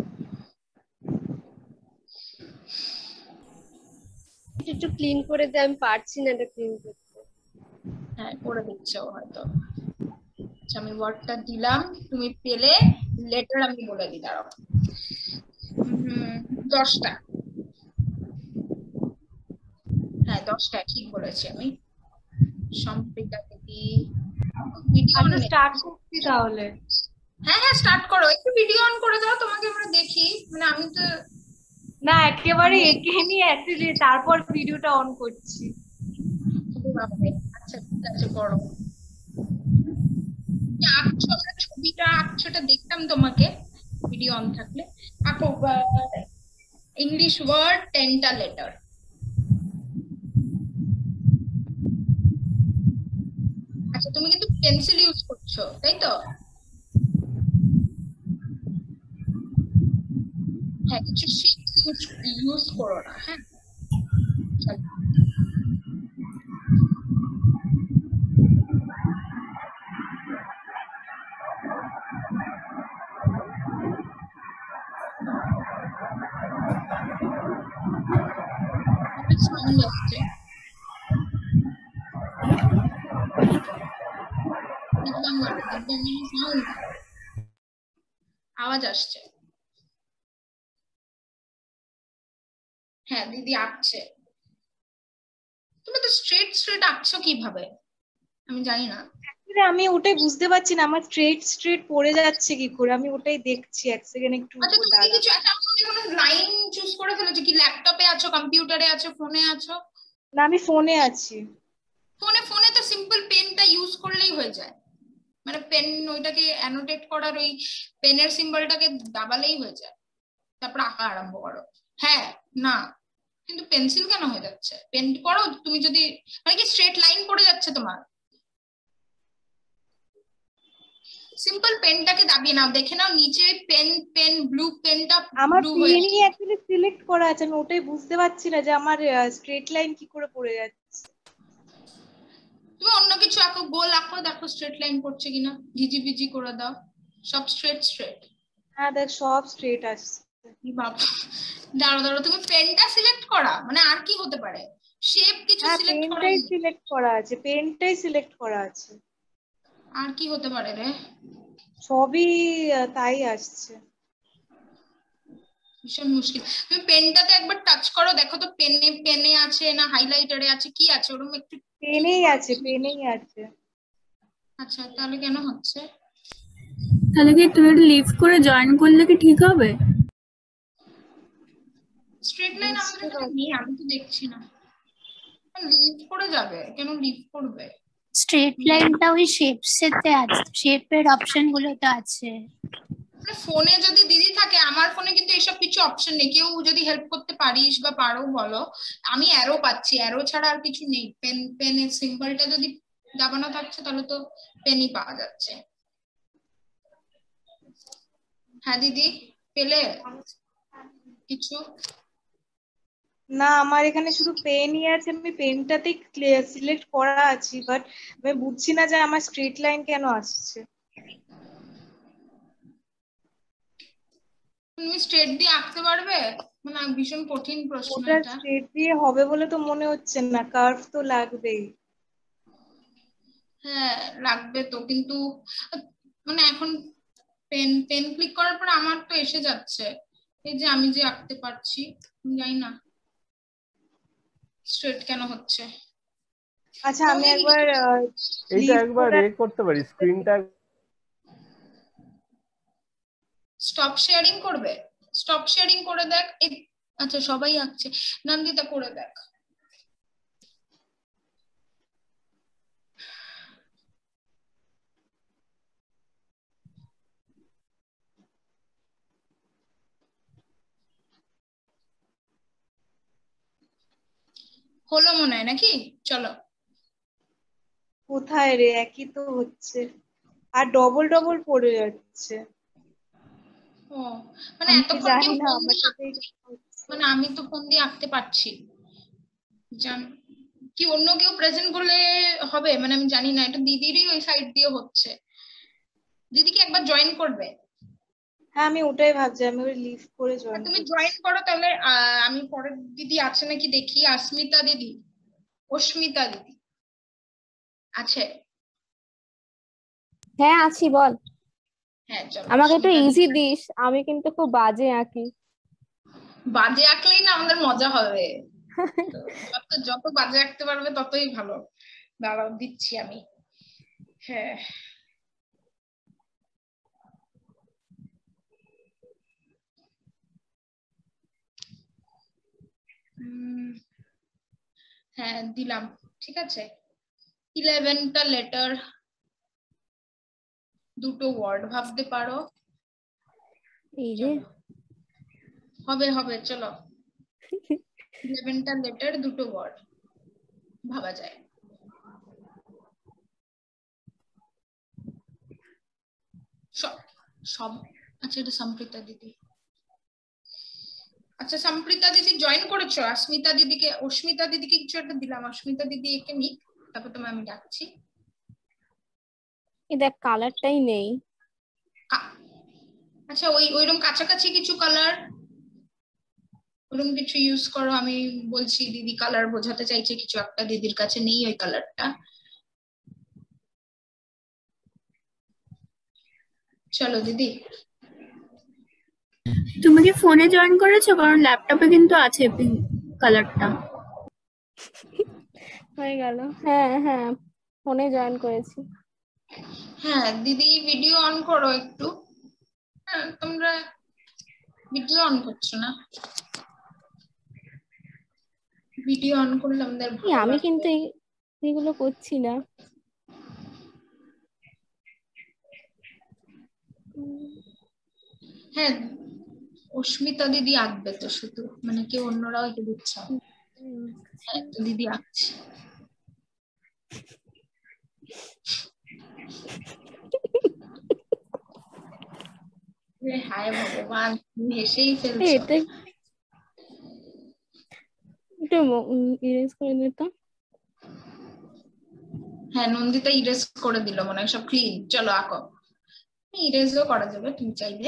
S9: একটু ক্লিন করে দে, আমি পারছি না এটা ক্লিন করতে।
S1: হ্যাঁ করে দিচ্ছে ও হয়তো। আচ্ছা আমি ওয়ার্ডটা দিলাম, তুমি পেলে লেটার আমি বলে দিই, দাঁড়াও। উম, দশটা। হ্যাঁ দশটা ঠিক বলেছি আমি। সম্প্রীতা দিদি ভিডিও
S13: আমি স্টার্ট করছি তাহলে।
S1: হ্যাঁ হ্যাঁ স্টার্ট করো, একটু ভিডিও অন করে দাও, তোমাকে আমরা দেখি, মানে আমি তো
S13: না একেবারে একে নিয়ে অ্যাকচুয়ালি তারপর ভিডিওটা অন করছি।
S1: আচ্ছা ঠিক আছে করো। আঁকছো আমরা ছবিটা আঁকছোটা দেখতাম তোমাকে ভিডিও অন থাকলে। আঁকো ইংলিশ ওয়ার্ড টেনটা লেটার। আচ্ছা তুমি কিন্তু পেন্সিল ইউজ করছো তাই তো? হ্যাঁ কিছু শেপস ইউজ করো না। হ্যাঁ চলো। সাউন্ড আসছে, আওয়াজ আসছে। হ্যাঁ দিদি আঁকছে। তুমি তো স্ট্রেট স্ট্রেট আঁকছো কিভাবে আমি জানি না।
S13: আমি ওটাই বুঝতে পারছি না আমার স্ট্রেট স্ট্রেট পড়ে যাচ্ছে কি করে, আমি ওটাই দেখছি এক সেকেন্ড একটু।
S1: আচ্ছা তুমি কি কিছু একটা কোনো লাইন চুজ করে ফেলেছো কি? ল্যাপটপে আছো, কম্পিউটারে আছো, ফোনে আছো?
S13: না আমি ফোনে আছি।
S1: ফোনে ফোনে তো সিম্পল পেনটা ইউজ করলেই হয়ে যায়, মানে পেন ওইটাকে অ্যানোটেট করার ওই পেনের সিম্বলটাকে দাবালেই হয়ে যায়, তারপর আঁকা আরম্ভ করো। হ্যাঁ না কিন্তু পেন্সিল কেন হয়ে যাচ্ছে? পেন করো তুমি, যদি মানে কি স্ট্রেট লাইন পড়ে যাচ্ছে তোমার, সিম্পল পেনটাকে দাবিয়ে নাও, দেখে নাও নিচে পেন পেন ব্লু পেনটা
S13: আমার
S1: ব্লু হয়ে
S13: পেনই অ্যাকচুয়ালি সিলেক্ট করা আছে, আমি ওটাই বুঝতে পারছি না যে আমার স্ট্রেট লাইন কি করে পড়ে যাচ্ছে।
S1: তুমি অন্য কিছু আঁকো, গোল আঁকো, দেখো স্ট্রেট লাইন পড়ছে কিনা, ভিজি ভিজি করে দাও, সব স্ট্রেট স্ট্রেট।
S13: হ্যাঁ দেখ সব স্ট্রেট আসছে।
S1: বাবা দাঁড়ো দাঁড়ো, তুমি পেনটা সিলেক্ট করা মানে আর কি হতে পারে? শেপ কিছু
S13: হ্যাঁ
S1: সিলেক্ট করা,
S13: পেনটাই সিলেক্ট করা আছে, পেনটাই সিলেক্ট করা আছে।
S1: আর কি হতে পারে রে?
S13: সবই আহ, তাই আসছে।
S1: ভীষণ মুশকিল। তুমি পেনটাতে একবার টাচ করো, দেখো তো পেনে পেনে আছে না হাইলাইটারে আছে, কি আছে ওরকম একটু।
S13: পেনেই আছে, পেনেই আছে।
S1: আচ্ছা তাহলে কেন হচ্ছে?
S6: তাহলে কি তুমি একটু লিভ করে জয়েন করলে কি ঠিক হবে?
S1: স্ট্রেট লাইন আমাদের এখানে নেই, আমি তো দেখছি না। লিভ করে যাবে কেন? লিভ করবে
S3: স্ট্রেট লাইনটা ওই শেপস এতে আছে, শেপের অপশন গুলোতে আছে।
S1: ফোনে যদি দিদি থাকে, আমার ফোনে কিন্তু এসব কিছু অপশন নেই। কেউ যদি হেল্প করতে পারিস বা পারো বলো। আমি অ্যারো পাচ্ছি, অ্যারো ছাড়া আর কিছু নেই। পেন পেনের সিম্বলটা যদি দাবানো থাকছে তাহলে তো পেনই পাওয়া যাচ্ছে। হ্যাঁ দিদি পেলে কিছু?
S13: না আমার এখানে শুধু পেনই আছে, আমি পেনটাতেই সিলেক্ট করা আছি, বাট আমি বুঝছি না যে আমার স্ট্রেট লাইন কেন আসছে।
S1: তুমি স্ট্রেট দিয়ে আঁকতে পারবে? মানে ভীষণ কঠিন প্রশ্ন
S13: ওটা
S1: এটা।
S13: স্ট্রেট দিয়ে হবে বলে তো মনে হচ্ছে না, কার্ভ তো লাগবেই।
S1: হ্যাঁ লাগবে তো, কিন্তু মানে এখন পেন পেন ক্লিক করার পর আমার তো এসে যাচ্ছে, এই যে আমি যে আঁকতে পারছি, জানি না স্ট্রেট কেন হচ্ছে।
S13: আচ্ছা আমি একবার
S10: এইটা একবার এ করতে পারি, স্ক্রিনটা
S1: স্টপ শেয়ারিং করবে, স্টপ শেয়ারিং করে দেখ। আচ্ছা সবাই আঁকছে, নন্দিতা করে দেখ। হলো মনে হয় নাকি? চলো।
S13: কোথায় রে, একই তো হচ্ছে আর ডবল ডবল পড়ে যাচ্ছে।
S1: ও মানে
S13: আমি
S1: এতক্ষণ
S13: জানি
S1: কেউ
S13: না
S1: ফোন
S13: আমার
S1: দিয়ে
S13: সাথে
S1: আঁকছে? মানে আমি তো ফোন দিয়ে আঁকতে পারছি, জান কি অন্য কেউ প্রেজেন্ট করলে হবে? মানে আমি জানি না, এটা দিদিরই ওই সাইড দিয়ে হচ্ছে। দিদি কি একবার জয়েন করবে?
S13: হ্যাঁ আমি ওটাই ভাবছি, আমি ওই লিভ করে জয়েন
S1: তুমি জয়েন করো তাহলে। আহ, আমি পরের দিদি আছে নাকি দেখি। আসমিতা দিদি, অস্মিতা দিদি আছে?
S15: হ্যাঁ আছি, বল।
S1: হ্যাঁ চলো।
S15: আমাকে একটু
S1: অস্মিতা
S15: ইজি
S1: দিদি।
S15: দিস, আমি কিন্তু খুব বাজে আঁকি।
S1: বাজে আঁকলেই না আমাদের মজা হবে। যত যত বাজে আঁকতে পারবে ততই ভালো। দাঁড়াও দিচ্ছি আমি। হ্যাঁ উম, হ্যাঁ দিলাম, ঠিক আছে। ইলেভেনটা লেটার, দুটো ওয়ার্ড ভাবতে পারো।
S15: এই যে
S1: হবে হবে চলো। ইলেভেনটা লেটার, দুটো ওয়ার্ড ভাবা যায়। সব সব আচ্ছা এটা সম্প্রীতা দিদি। আচ্ছা সম্প্রীতা দিদি জয়েন করেছো? আসমিতা দিদিকে, অস্মিতা দিদিকে কিছু একটা দিলাম। অস্মিতা দিদি একে নিক, তারপর তোমায় আমি ডাকছি।
S15: এই দেখ কালারটাই নেই।
S1: আচ্ছা ওই ওইরকম কাছাকাছি কিছু কালার, ওরকম কিছু ইউজ করো। আমি বলছি দিদি কালার বোঝাতে চাইছে কিছু একটা, দিদির কাছে নেই ওই কালারটা। চলো দিদি।
S6: তুমি কি ফোনে জয়েন করেছো? কারণ ল্যাপটপে কিন্তু আছে পিঙ্ক কালারটা।
S15: হয়ে গেল। হ্যাঁ হ্যাঁ ফোনে জয়েন করেছি।
S1: হ্যাঁ দিদি ভিডিও অন করো একটু। হ্যাঁ তোমরা ভিডিও অন করছো না, ভিডিও অন করলে আমাদের ভালো
S15: আমি
S1: লাগবে।
S15: কিন্তু এগুলো করছি না।
S1: হ্যাঁ অস্মিতা দিদি আঁকবে তো শুধু, মানে কেউ অন্যরাও একটু দিচ্ছে। হ্যাঁ তো দিদি আঁকছে। হায় ভগবান, তুমি হেসেই ফেলছো।
S15: এটা একটু ইরেজ করে দিতাম।
S1: হ্যাঁ নন্দিতা ইরেজ করে দিল মনে হয়, সব ক্লিন। চলো আঁকো। ইরেজও করা যাবে তুমি চাইলে।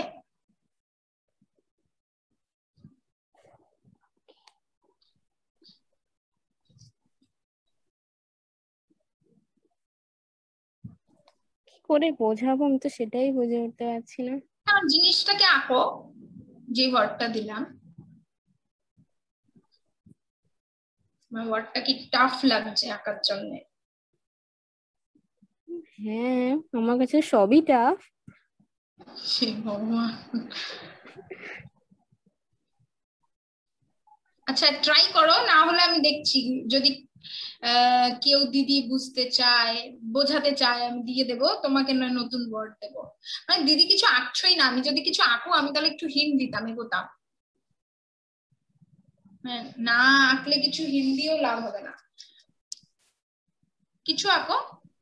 S15: করে বোঝাবো আমি তো সেটাই বুঝে উঠতে পারছি না।
S1: আমার জিনিসটাকে আঁকো, যে ওয়ার্ডটা দিলাম। আমার ওয়ার্ডটা কি টাফ লাগছে আঁকার জন্য?
S15: হ্যাঁ আমার কাছে সবই টাফ।
S1: ভগবান। আচ্ছা ট্রাই করো, না হলে আমি দেখছি যদি আহ কেউ দিদি বুঝতে চায়, বোঝাতে চায়, আমি দিয়ে দেবো তোমাকে, নয় নতুন ওয়ার্ড দেবো। মানে দিদি কিছু আঁকছোই না, আমি যদি কিছু আঁকো আমি তাহলে একটু হিন্ট দিতাম, এগোতাম। হ্যাঁ না আঁকলে কিছু হিন্ট দিয়েও লাভ হবে না। কিছু আঁকো।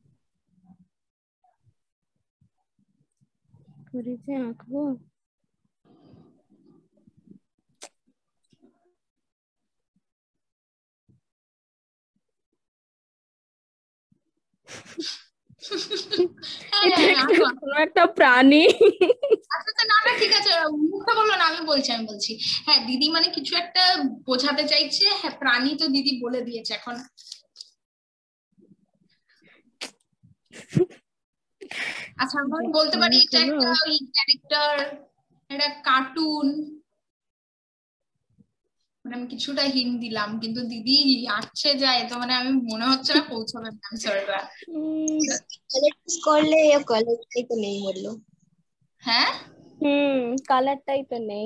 S15: করে যে আঁকবো। কোনো একটা প্রাণী।
S1: আচ্ছা না না ঠিক আছে, মুখে বললো না, আমি বলছি আমি বলছি হ্যাঁ দিদি মানে কিছু একটা বোঝাতে চাইছে। হ্যাঁ প্রাণী তো দিদি বলে দিয়েছে এখন। আচ্ছা আমি বলতে পারি এটা একটা ওই ক্যারেক্টার, একটা কার্টুন, মানে আমি কিছুটা হিন্ট দিলাম কিন্তু দিদি আসছে যায় তো মানে আমি মনে হচ্ছে না পৌঁছাবে অ্যান্সারটা।
S9: করলে কালারটাই তো নেই বললো।
S1: হ্যাঁ
S15: হুম কালারটাই তো নেই।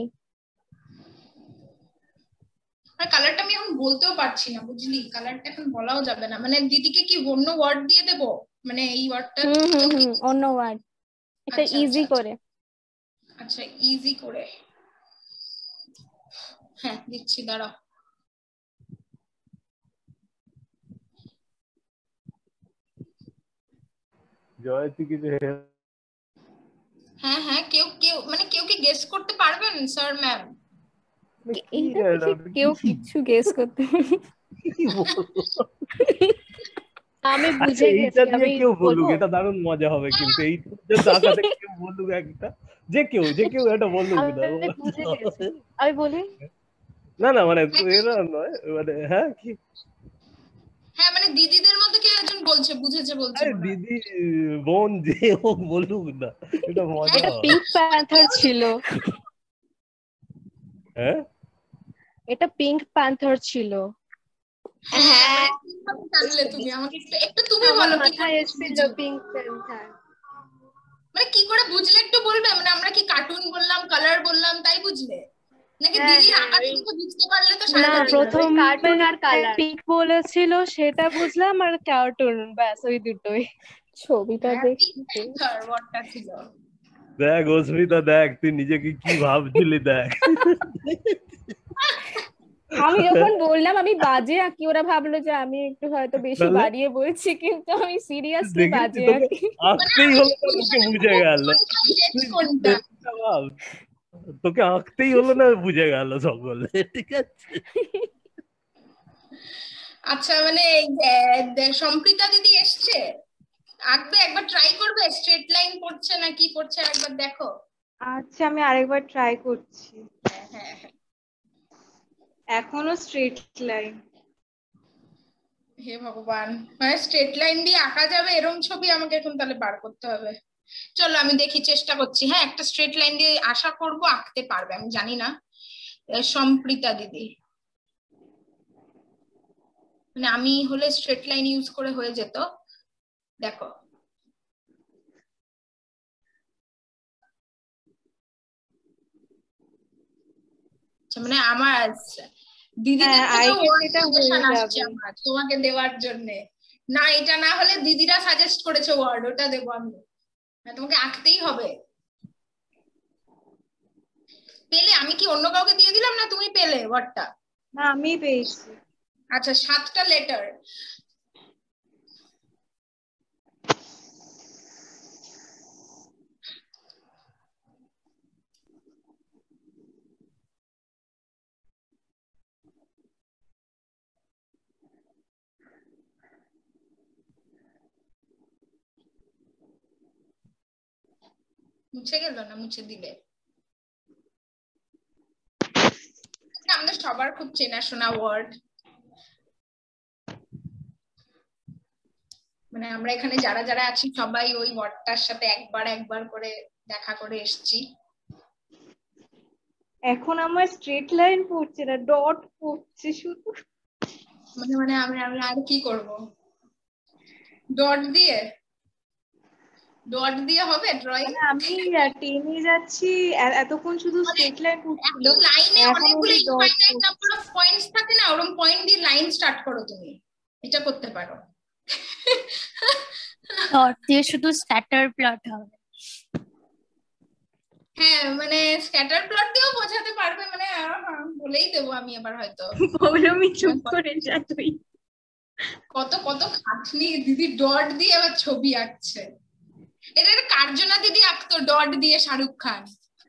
S1: আর কালারটা আমি এখন বলতেও পারছি না বুঝলি, কালারটা এখন বলাও যাবে না। মানে দিদিকে কি অন্য ওয়ার্ড দিয়ে দেবো, মানে এই ওয়ার্ডটা
S15: হুম হুম হুম অন্য ওয়ার্ড, এটা
S1: আচ্ছা
S15: ইজি
S1: আচ্ছা
S15: করে।
S1: আচ্ছা ইজি করে, হ্যাঁ দিচ্ছি দাঁড়াও।
S10: জয় তুই কিছু help-
S1: হ্যাঁ হ্যাঁ কেউ কেউ মানে কেউ কি গেস করতে পারবেন স্যার ম্যাম?
S10: মানে কি
S15: এটা
S10: এটা?
S15: দেখে কেউ কিচ্ছু গেস করতে
S10: কি বলবো?
S15: আমি
S10: আচ্ছা
S15: বুঝে
S10: এইটা
S15: গেছি,
S10: দিয়ে
S15: আমি
S10: কেউ বলুক,
S15: বলবো।
S10: এটা দারুণ মজা হবে। কিন্তু এই পর্যন্ত আঁকাতে কেউ বলুক একটা, যে কেউ যে কেউ এটা বলুক না।
S15: আমি বুঝে গেছি, আমি বলি।
S10: না না মানে এরা নয়, মানে হ্যাঁ কি
S1: হ্যাঁ মানে দিদিদের মধ্যে কেউ একজন বলছে, বুঝেছে বলছে
S10: আরে
S1: মনে হয়।
S10: দিদি বোন যে হোক বলুক না, এটা মজা
S15: এটা
S10: হবে।
S15: পিঙ্ক প্যান্থার ছিল।
S10: হ্যাঁ
S15: এটা পিঙ্ক প্যান্থার ছিল।
S1: হ্যাঁ মানে কিভাবে জানলে তুমি? আমাকে একটু একটু তুমি
S5: আমার
S1: বলো কি
S5: মাথায়
S1: করে
S5: এসেছিল
S1: বুঝলে?
S5: Pink panther.
S1: মানে কি করে বুঝলে একটু বলবে? মানে আমরা কি কার্টুন বললাম, কালার বললাম তাই বুঝলে, নাকি
S5: হ্যাঁ
S1: দিদির
S5: হ্যাঁ
S1: আঁকা
S5: ওই
S1: দেখে বুঝতে পারলে তো
S15: না
S1: সাংঘাতিক।
S15: প্রথম
S5: কার্টুন আর কালার।
S15: পিঙ্ক বলেছিল সেটা বুঝলাম, আর কার্টুন, ব্যাস ওই দুটোই। ছবিটা
S1: হ্যাঁ
S15: দেখি
S1: পিঙ্ক প্যান্থার ওয়ার্ডটা ছিল।
S10: দেখ অস্মিতা, দেখ তুই নিজেকে কি ভাবছিলি, দেখ
S15: আমি যখন বললাম আমি বাজে আঁকি, ওরা ভাবলো যে আমি একটু হয়তো বেশি
S10: তাহলে
S15: বাড়িয়ে বলছি, কিন্তু আমি সিরিয়াসলি
S10: দেখি
S15: বাজে
S10: তোকে
S15: আঁকি।
S10: আঁকতেই হলো না, তোকে বুঝে গেল।
S1: শেষ
S10: তুই
S1: কোনটা?
S10: চেষ্টা ভাব, তোকে আঁকতেই হলো না, বুঝে গেল সকলে। ঠিক আছে
S1: আচ্ছা মানে আহ, দে- সম্প্রীতা দিদি এসছে, আঁকবে একবার ট্রাই করবে, স্ট্রেট লাইন পড়ছে না কি পড়ছে একবার দেখো।
S13: আচ্ছা আমি আরেকবার ট্রাই করছি।
S1: হ্যাঁ হ্যাঁ হ্যাঁ।
S13: এখনো স্ট্রেট লাইন।
S1: হে ভগবান, মানে স্ট্রেট লাইন দিয়ে আঁকা যাবে এরকম ছবি আমাকে এখন তাহলে বার করতে হবে। চলো আমি দেখি, চেষ্টা করছি। হ্যাঁ একটা স্ট্রেট লাইন দিয়ে আশা করব আঁকতে পারবে, আমি জানি না। আহ, সম্প্রীতা দিদি, মানে আমি হলে স্ট্রেট লাইন ইউজ করে হয়ে যেত। দেখো আচ্ছা, মানে আমার দিদিদের
S13: হ্যাঁ
S1: থেকে
S13: আই গেস
S1: ওয়ার্ড
S13: এটা হয়ে
S1: সাজেশন আসছে
S13: যাবে।
S1: আমার তোমাকে দেওয়ার জন্য। না এটা না হলে দিদিরা সাজেস্ট করেছে ওয়ার্ড, ওটা দেবো আমি। না, তোমাকে আঁকতেই হবে। পেলে আমি কি অন্য কাউকে দিয়ে দিলাম, না তুমি পেলে ওয়ার্ডটা?
S13: না আমি পেয়েছি।
S1: আচ্ছা সাতটা লেটার। মুছে গেল না মুছে দিলে? আমাদের সবার খুব চেনাশোনা ওয়ার্ড, মানে আমরা এখানে যারা যারা আছি সবাই ওই ওয়ার্ডটার সাথে একবার একবার করে দেখা করে এসেছি।
S13: এখন আমার স্ট্রেট লাইন পড়ছে না, ডট পড়ছে শুধু।
S1: মানে মানে আমি আমি আর কি করব? ডট দিয়ে ডট দিয়ে হবে ড্রয়িং?
S13: মানে আমি টেনে যাচ্ছি, এ- এতক্ষণ শুধু স্ট্রেট লাইন পড়ছিল,
S1: লাইনে
S13: এখন
S1: অনেকগুলো
S13: আমি dot
S1: infinite number of points থাকে না, ওরকম পয়েন্ট দিয়ে লাইন স্টার্ট করো তুমি, এটা করতে পারো।
S3: ডট দিয়ে শুধু স্ক্যাটার প্লট হবে।
S1: হ্যাঁ মানে স্ক্যাটার প্লট দিয়েও বোঝাতে পারবে, মানে আহ, আহ, বলেই দেবো আমি এবার হয়তো।
S5: পৌলমি চুপ করে যা তুই।
S1: কত কত খাটনি, দিদি ডট দিয়ে আবার ছবি আঁকছে। এটা একটা কার্জনা দিদি আঁকতো ডট দিয়ে শাহরুখ খান।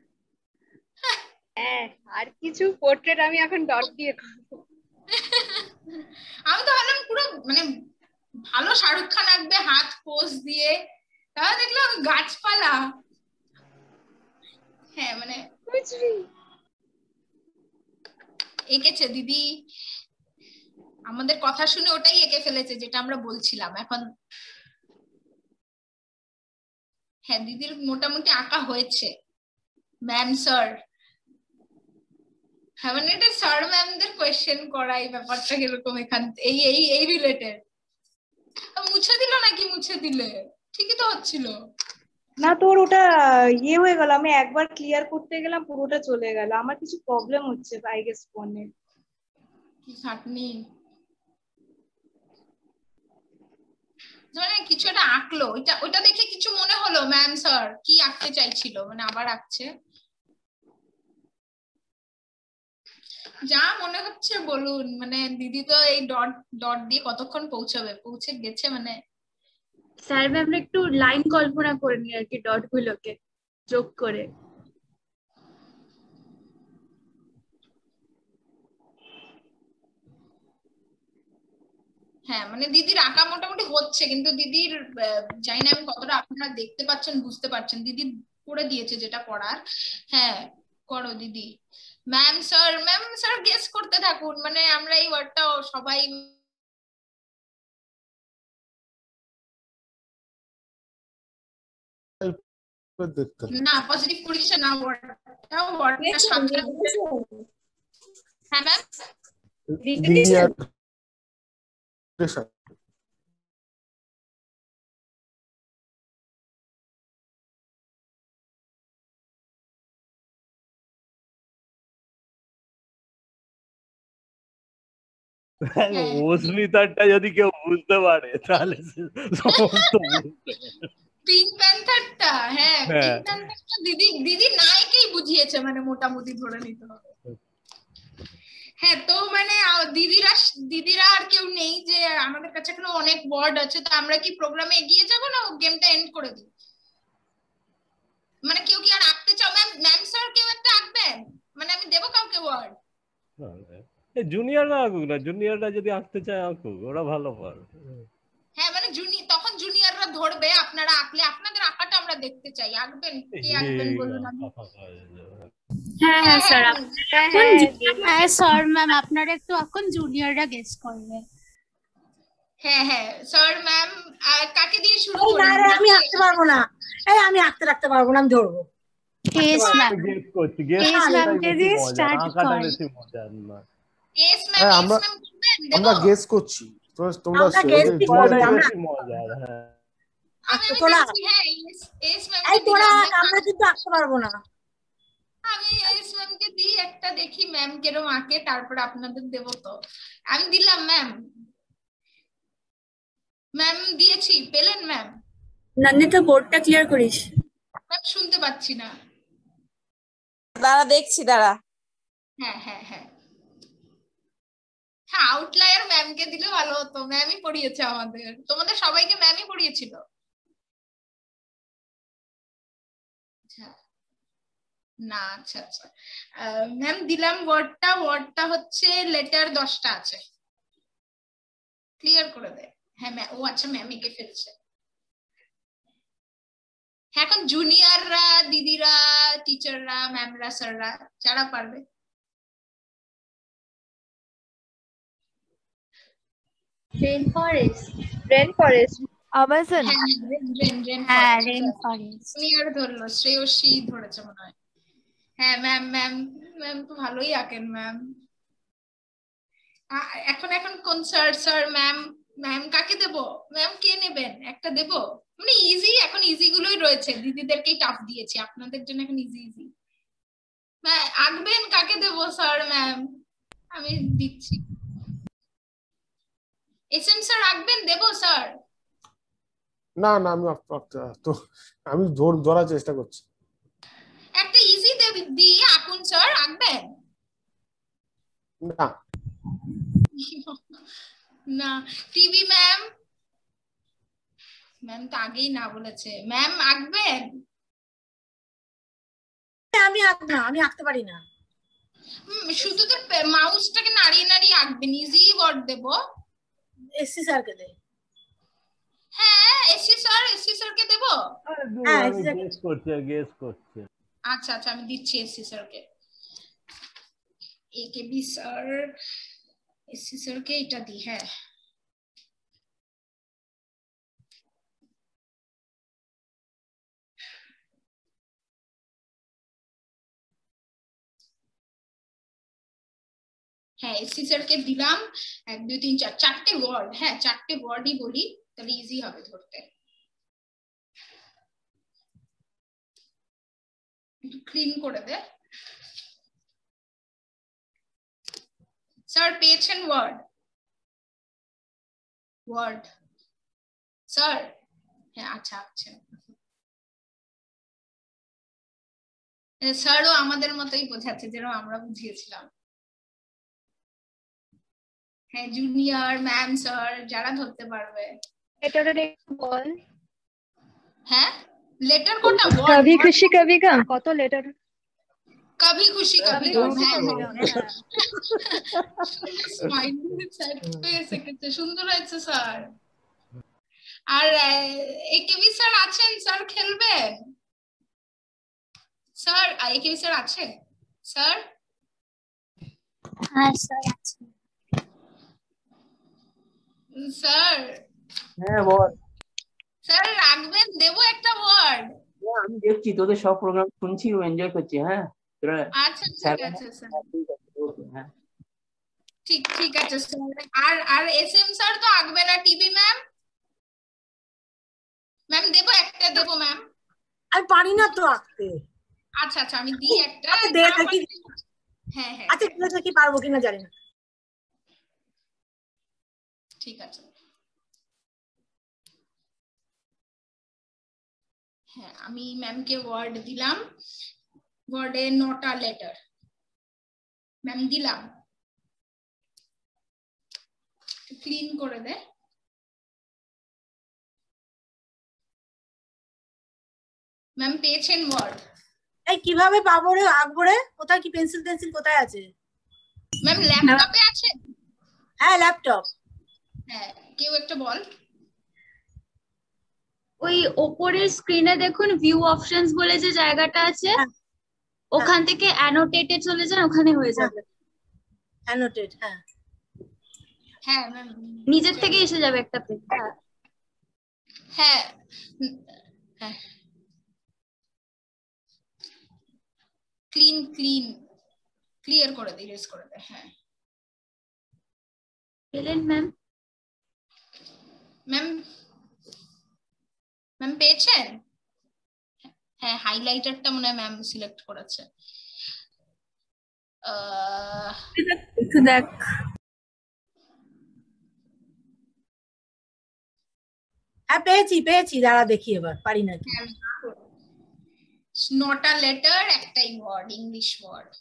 S5: হ্যাঁ আর কিছু পোর্ট্রেট আমি এখন ডট দিয়ে করবো।
S1: আমি তো ভাবলাম পুরো মানে ভালো শাহরুখ খান আঁকবে হাত পোজ দিয়ে, তাহলে দেখলাম গাছপালা। হ্যাঁ মানে এঁকেছে দিদি, আমাদের কথা শুনে ওটাই এঁকে ফেলেছে যেটা আমরা বলছিলাম এখন। হ্যাঁ দিদির মোটামুটি আঁকা হয়েছে ম্যাম স্যার। হ্যাঁ মানে এটা স্যার ম্যামদের কোয়েশ্চেন করাই ব্যাপারটা কিরকম এখান এই এই এই রিলেটেড। মুছে দিল নাকি? মুছে দিলে ঠিকই তো হচ্ছিল
S13: না, তোর ওটা ইয়ে হয়ে গেল, আমি একবার ক্লিয়ার করতে গেলাম পুরোটা চলে গেল। আমার কিছু প্রবলেম হচ্ছে আই গেস ফোনে।
S1: কি খাটনি, মানে কিছু একটা আঁকলো, ওইটা ওইটা দেখে কিছু মনে হলো ম্যাম স্যার কি আঁকতে চাইছিল, মানে আবার আঁকছে যা মনে হচ্ছে বলুন। মানে দিদি তো এই ডট ডট দিয়ে কতক্ষণ পৌঁছাবে, পৌঁছে গেছে মানে।
S5: স্যার ম্যাম একটু লাইন কল্পনা করে নি আর কি, ডট গুলোকে যোগ করে।
S1: হ্যাঁ মানে দিদির আঁকা মোটামুটি হচ্ছে, কিন্তু দিদির জানি না আমি কতটা আপনারা দেখতে পাচ্ছেন বুঝতে পারছেন, দিদি করে দিয়েছে যেটা করার। হ্যাঁ করো দিদি। Ma'am sir ma'am sir guess করতে থাকুন, মানে আমরা এই ওয়ার্ডটা সবাই না পজিটিভ পজিশন না ওয়ার্ডটা ওয়ার্ডটা সাতটা। হ্যাঁ ম্যাম
S10: অস্মিতারটা যদি কেউ বুঝতে পারে তাহলে সমস্ত বুঝতে পারে।
S1: পিঙ্ক প্যান্থারটা, হ্যাঁ পিঙ্ক প্যান্থারটা দিদি দিদি নায়কেই বুঝিয়েছে, মানে মোটামুটি ধরে নিতে হবে। হ্যাঁ তো মানে দিদিরা দিদিরা আর কেউ নেই যে আমাদের কাছে এখনো অনেক ওয়ার্ড আছে, তো আমরা কি প্রোগ্রামে এগিয়ে যাব না গেমটা এন্ড করে দিই? মানে কেউ কি আর আঁকতে চাও? ম্যাম ম্যাম স্যার কেউ একটা আঁকবেন, মানে আমি দেবো কাউকে ওয়ার্ড।
S10: জুনিয়ররা আঁকুক না, জুনিয়ররা যদি আঁকতে চায় আঁকুক, ওরা ভালো পারে।
S1: হ্যাঁ মানে জুনি তখন জুনিয়ররা ধরবে, আপনারা আঁকলে আপনাদের আঁকাটা আমরা দেখতে চাই। আঁকবেন কে আঁকবেন বলুন? আমি
S3: হ্যাঁ হ্যাঁ স্যার, হ্যাঁ স্যার ম্যাম আপনারা একটু এখন জুনিয়ররা গেস করবে।
S1: হ্যাঁ হ্যাঁ স্যার ম্যাম কাকে দিয়ে শুরু
S8: করব? না রে আমি আঁকতে পারবো না, এই আমি আঁকতে রাখতে পারবো না, আমি ধরবো।
S3: কেস ম্যাম
S10: গেস করছি, গেস
S3: কেস ম্যামকে দিয়ে
S10: মজা,
S3: স্টার্ট
S10: আঁকাটা
S3: কর।
S10: বেশি মজার না।
S1: কেস ম্যাম
S4: হ্যাঁ
S1: এস
S4: আমরা
S1: ম্যাম করবেন
S4: আমরা
S1: দেবো?
S4: গেস করছি, তো তোমরা
S8: আমরা guess
S4: ওদের-
S8: করবো,
S10: ওটাই
S8: আমরা
S10: বেশি মজার। হ্যাঁ
S8: আঁকতে তোরা
S1: হ্যাঁ এস এস ম্যাম
S8: এই তোরা আঁক, আমরা কিন্তু আঁকতে পারবো না।
S1: আমি এস ম্যাম কে দিই একটা, দেখি ম্যাম কেরম আঁকে, তারপর আপনাদের দেব। তো আমি দিলাম ম্যাম। ম্যাম দিয়েছি, পেলেন ম্যাম?
S6: নন্দিতা বোর্ডটা ক্লিয়ার করিস।
S1: ম্যাম শুনতে পাচ্ছি না।
S12: দাঁড়া দেখছি, দাঁড়া।
S1: হ্যাঁ হ্যাঁ হ্যাঁ হ্যাঁ আউটলায়ার ম্যামকে দিলে ভালো হতো, ম্যামই পড়িয়েছে আমাদের, তোমাদের সবাইকে ম্যামই পড়িয়েছিল। আচ্ছা না আচ্ছা আচ্ছা ম্যাম দিলাম ওয়ার্ডটা, ওয়ার্ডটা হচ্ছে লেটার দশটা আছে, ক্লিয়ার করে দেয়। হ্যাঁ ম্যাম, ও আচ্ছা ম্যাম এঁকে ফেলছে। এখন জুনিয়ররা দিদিরা টিচাররা ম্যামরা স্যাররা যারা পারবে।
S5: Rain forest
S12: rain forest
S11: Amazon.
S1: হ্যাঁ রেন রেন
S3: হ্যাঁ রেন ফরেস্ট।
S1: জুনিয়র ধরলো, শ্রেয়সী ধরেছে মনে হয়। হ্যাঁ ম্যাম ম্যাম ম্যাম তো ভালোই আঁকেন ম্যাম। এখন এখন কোন স্যার স্যার ম্যাম ম্যাম কাকে দেব? ম্যাম কে নেবেন? একটা দেব, মানে ইজি, এখন ইজি গুলোই রয়েছে, দিদিদেরকেই টাফ দিয়েছি, আপনাদের জন্য এখন ইজি ইজি। আঁকবেন কাকে দেব? স্যার ম্যাম আমি দিচ্ছি। এস এম স্যার আঁকবেন, দেব স্যার?
S4: না না আমি তো আমি ধর- ধরার চেষ্টা করছি।
S1: একটা ইজি দিয়ে আঁকুন স্যার, আঁকবেন?
S4: না
S1: না। টিভি ম্যাম, ম্যাম তো আগেই না বলেছে। ম্যাম আঁকবেন?
S8: আমি আঁক না, আমি আঁকতে পারি না।
S1: শুধু তো মাউসটাকে নাড়িয়ে নাড়িয়ে আঁকবেন, ইজি ওয়ার্ড দেব।
S8: এসসি স্যারকে দে।
S1: হ্যাঁ এসসি স্যার, এসসি স্যারকে দেব?
S8: হ্যাঁ
S10: আমি গেস করছি, গেস করছি।
S1: আচ্ছা আচ্ছা আমি দিচ্ছি এসসি স্যারকে। একেবি স্যার, এসসি স্যারকে এটা দি। হ্যাঁ হ্যাঁ এসসি স্যারকে দিলাম এক দুই তিন চার চারটে ওয়ার্ড, হ্যাঁ চারটে ওয়ার্ডই বলি তাহলে ইজি হবে ধরতে। একটু ক্লিন করে দে স্যার। পেয়েছেন ওয়ার্ড? Word sir? হ্যাঁ আচ্ছা আচ্ছা স্যারও আমাদের মতোই বোঝাচ্ছে যেরকম আমরা বুঝিয়েছিলাম। হ্যাঁ জুনিয়র ম্যাম স্যার যারা ধরতে পারবে।
S15: লেটারটা বল।
S1: হ্যাঁ লেটার কোটা?
S15: কভি খুশি কভি গম। কত লেটার?
S1: কভি খুশি কভি গম। হ্যাঁ সুন্দর হয়েছে স্যার। আর একেবি স্যার আছেন? স্যার খেলবেন? স্যার একেবি স্যার আছে? স্যার?
S3: হ্যাঁ স্যার আছে।
S1: স্যার?
S16: হ্যাঁ বল।
S1: স্যার রাখবেন? দেবো একটা ওয়ার্ড?
S16: আমি দেখছি তোদের সব প্রোগ্রাম শুনছি ও এনজয় করছি। হ্যাঁ
S1: আচ্ছা ঠিক আছে স্যার। ঠিক ঠিক আছে স্যার। আর আর এস এম স্যার তো আঁকবে না? TV ma'am? ম্যাম দেবো একটা? দেবো ম্যাম?
S8: আমি পারি না তো আঁকতে।
S1: আচ্ছা আচ্ছা আমি দিই একটা। হ্যাঁ হ্যাঁ
S8: আচ্ছা ঠিক আছে কি পারবো কিনা জানি না।
S1: ঠিক আছে। হ্যাঁ আমি ম্যামকে ওয়ার্ড দিলাম। ওয়ার্ডে নটা লেটার ম্যাম দিলাম। ক্লিন করে দে। ম্যাম পেয়েছেন ওয়ার্ড?
S8: এই কিভাবে পাবো রে আঁকবো রে? কোথায় কি পেন্সিল পেন্সিল কোথায় আছে?
S1: ম্যাম ল্যাপটপে আছে?
S8: হ্যাঁ ল্যাপটপ।
S1: হ্যাঁ কেউ একটা বল।
S5: ওই ওপরের স্ক্রিনে দেখুন ভিউ অপশনস বলে যে জায়গাটা আছে, ওখান থেকে অ্যানোটেটে চলে যান, ওখানে হয়ে যাবে।
S8: অ্যানোটেট হ্যাঁ
S1: হ্যাঁ ম্যাম
S5: নিজের থেকে এসে যাবে একটা পেজ। হ্যাঁ
S1: হ্যাঁ হ্যাঁ ক্লিন ক্লিন ক্লিয়ার করে দে, ইরেজ করে দে। হ্যাঁ
S5: পেলেন ম্যাম?
S1: ম্যাম ম্যাম পেয়েছেন? হ্যাঁ হাইলাইটারটা মনে হয় ম্যাম সিলেক্ট করেছে।
S6: একটু দেখ।
S8: হ্যাঁ পেয়েছি পেয়েছি দাঁড়া দেখি এবার পারি নাকি।
S1: নটা লেটার একটাই ওয়ার্ড, ইংলিশ ওয়ার্ড।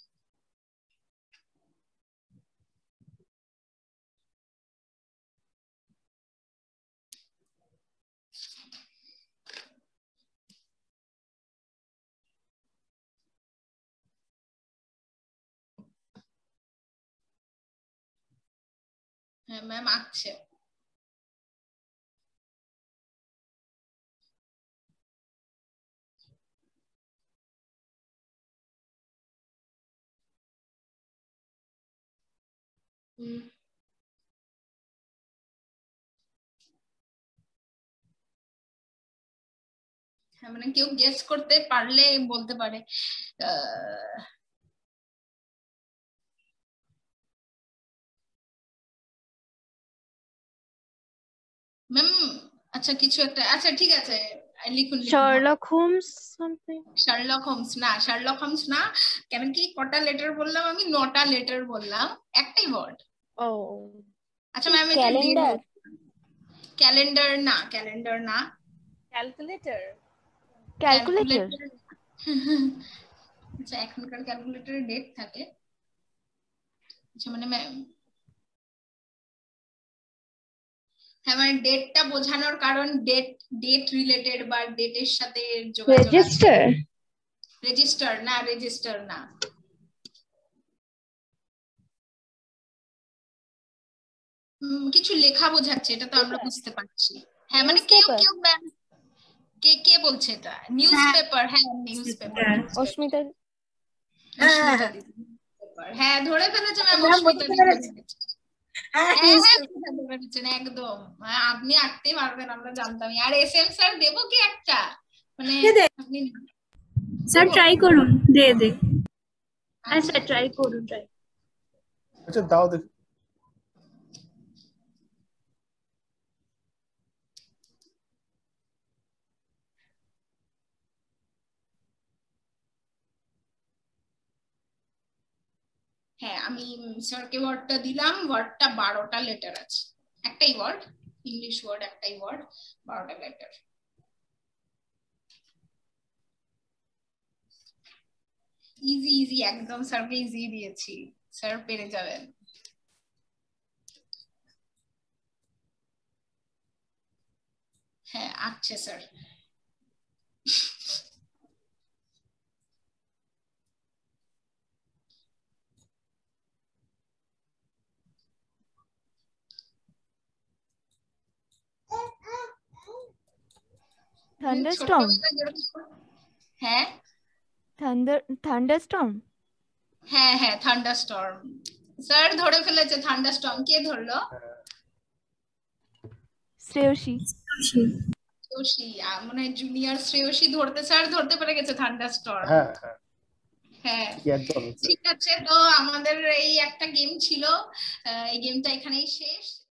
S1: হ্যাঁ ম্যাম আঁকছে। হ্যাঁ মানে কেউ গেস করতে পারলে বলতে পারে। ম্যাম আচ্ছা কিছু একটা, আচ্ছা ঠিক আছে লিখুন।
S15: Sherlock Holmes something.
S1: Sherlock Holmes না, শার্লক হোমস না। কেমন কি কটা লেটার বললাম আমি? নটা লেটার বললাম, একটাই ওয়ার্ড।
S15: ও
S1: আচ্ছা ম্যাম এটা
S15: ক্যালেন্ডার।
S1: ক্যালেন্ডার না, ক্যালেন্ডার না।
S15: ক্যালকুলেটর। ক্যালকুলেটর।
S1: আচ্ছা এখনকার ক্যালকুলেটরে ডেট থাকে। আচ্ছা মানে ম্যাম হ্যাঁ মানে ডেটটা বোঝানোর কারণ ডেট ডেট রিলেটেড বা ডেটের সাথে যোগাযোগ।
S15: রেজিস্টার।
S1: রেজিস্টার না, রেজিস্টার না। কিছু লেখা বোঝাচ্ছে, এটা তো আমরা বুঝতে পারছি। হ্যাঁ মানে কেউ কেউ ম্যাম কে কে বলছে এটা? News paper. হ্যাঁ নিউজ পেপার।
S15: অস্মিতা।
S1: হ্যাঁ ধরে ফেলেছে ম্যাম, অস্মিতা হ্যাঁ হ্যাঁ ধরে ফেলেছেন একদম। আপনি আঁকতে পারবেন আমরা জানতাম। আর এস এম স্যার দেবো কি একটা মানে আপনি
S6: স্যার ট্রাই করুন, দে দে।
S5: হ্যাঁ স্যার ট্রাই করুন ট্রাই।
S4: আচ্ছা দাও দেখি।
S1: হ্যাঁ আমি স্যারকে ওয়ার্ডটা দিলাম, ওয়ার্ডটা বারোটা লেটার আছে, একটাই ওয়ার্ড, ইংলিশ ওয়ার্ড একটাই ওয়ার্ড, বারোটা লেটার। ইজি ইজি একদম, স্যারকে ইজি দিয়েছি, স্যার পেরে যাবেন। হ্যাঁ আচ্ছা স্যার।
S11: থান্ডারস্টর্ম।
S1: হ্যাঁ
S11: থান্ডার থান্ডারস্টর্ম।
S1: হ্যাঁ হ্যাঁ থান্ডারস্টর্ম, স্যার ধরে ফেলেছে থান্ডারস্টর্ম। কে ধরলো?
S11: শ্রেয়সী।
S1: শ্রেয়সী, মানে জুনিয়র শ্রেয়সী ধরতে, স্যার ধরতে পেরে গেছে থান্ডারস্টর্ম।
S4: হ্যাঁ হ্যাঁ
S1: হ্যাঁ
S4: একদম
S1: ঠিক আছে, তো আমাদের এই একটা গেম ছিল, এই গেমটা এখানেই শেষ।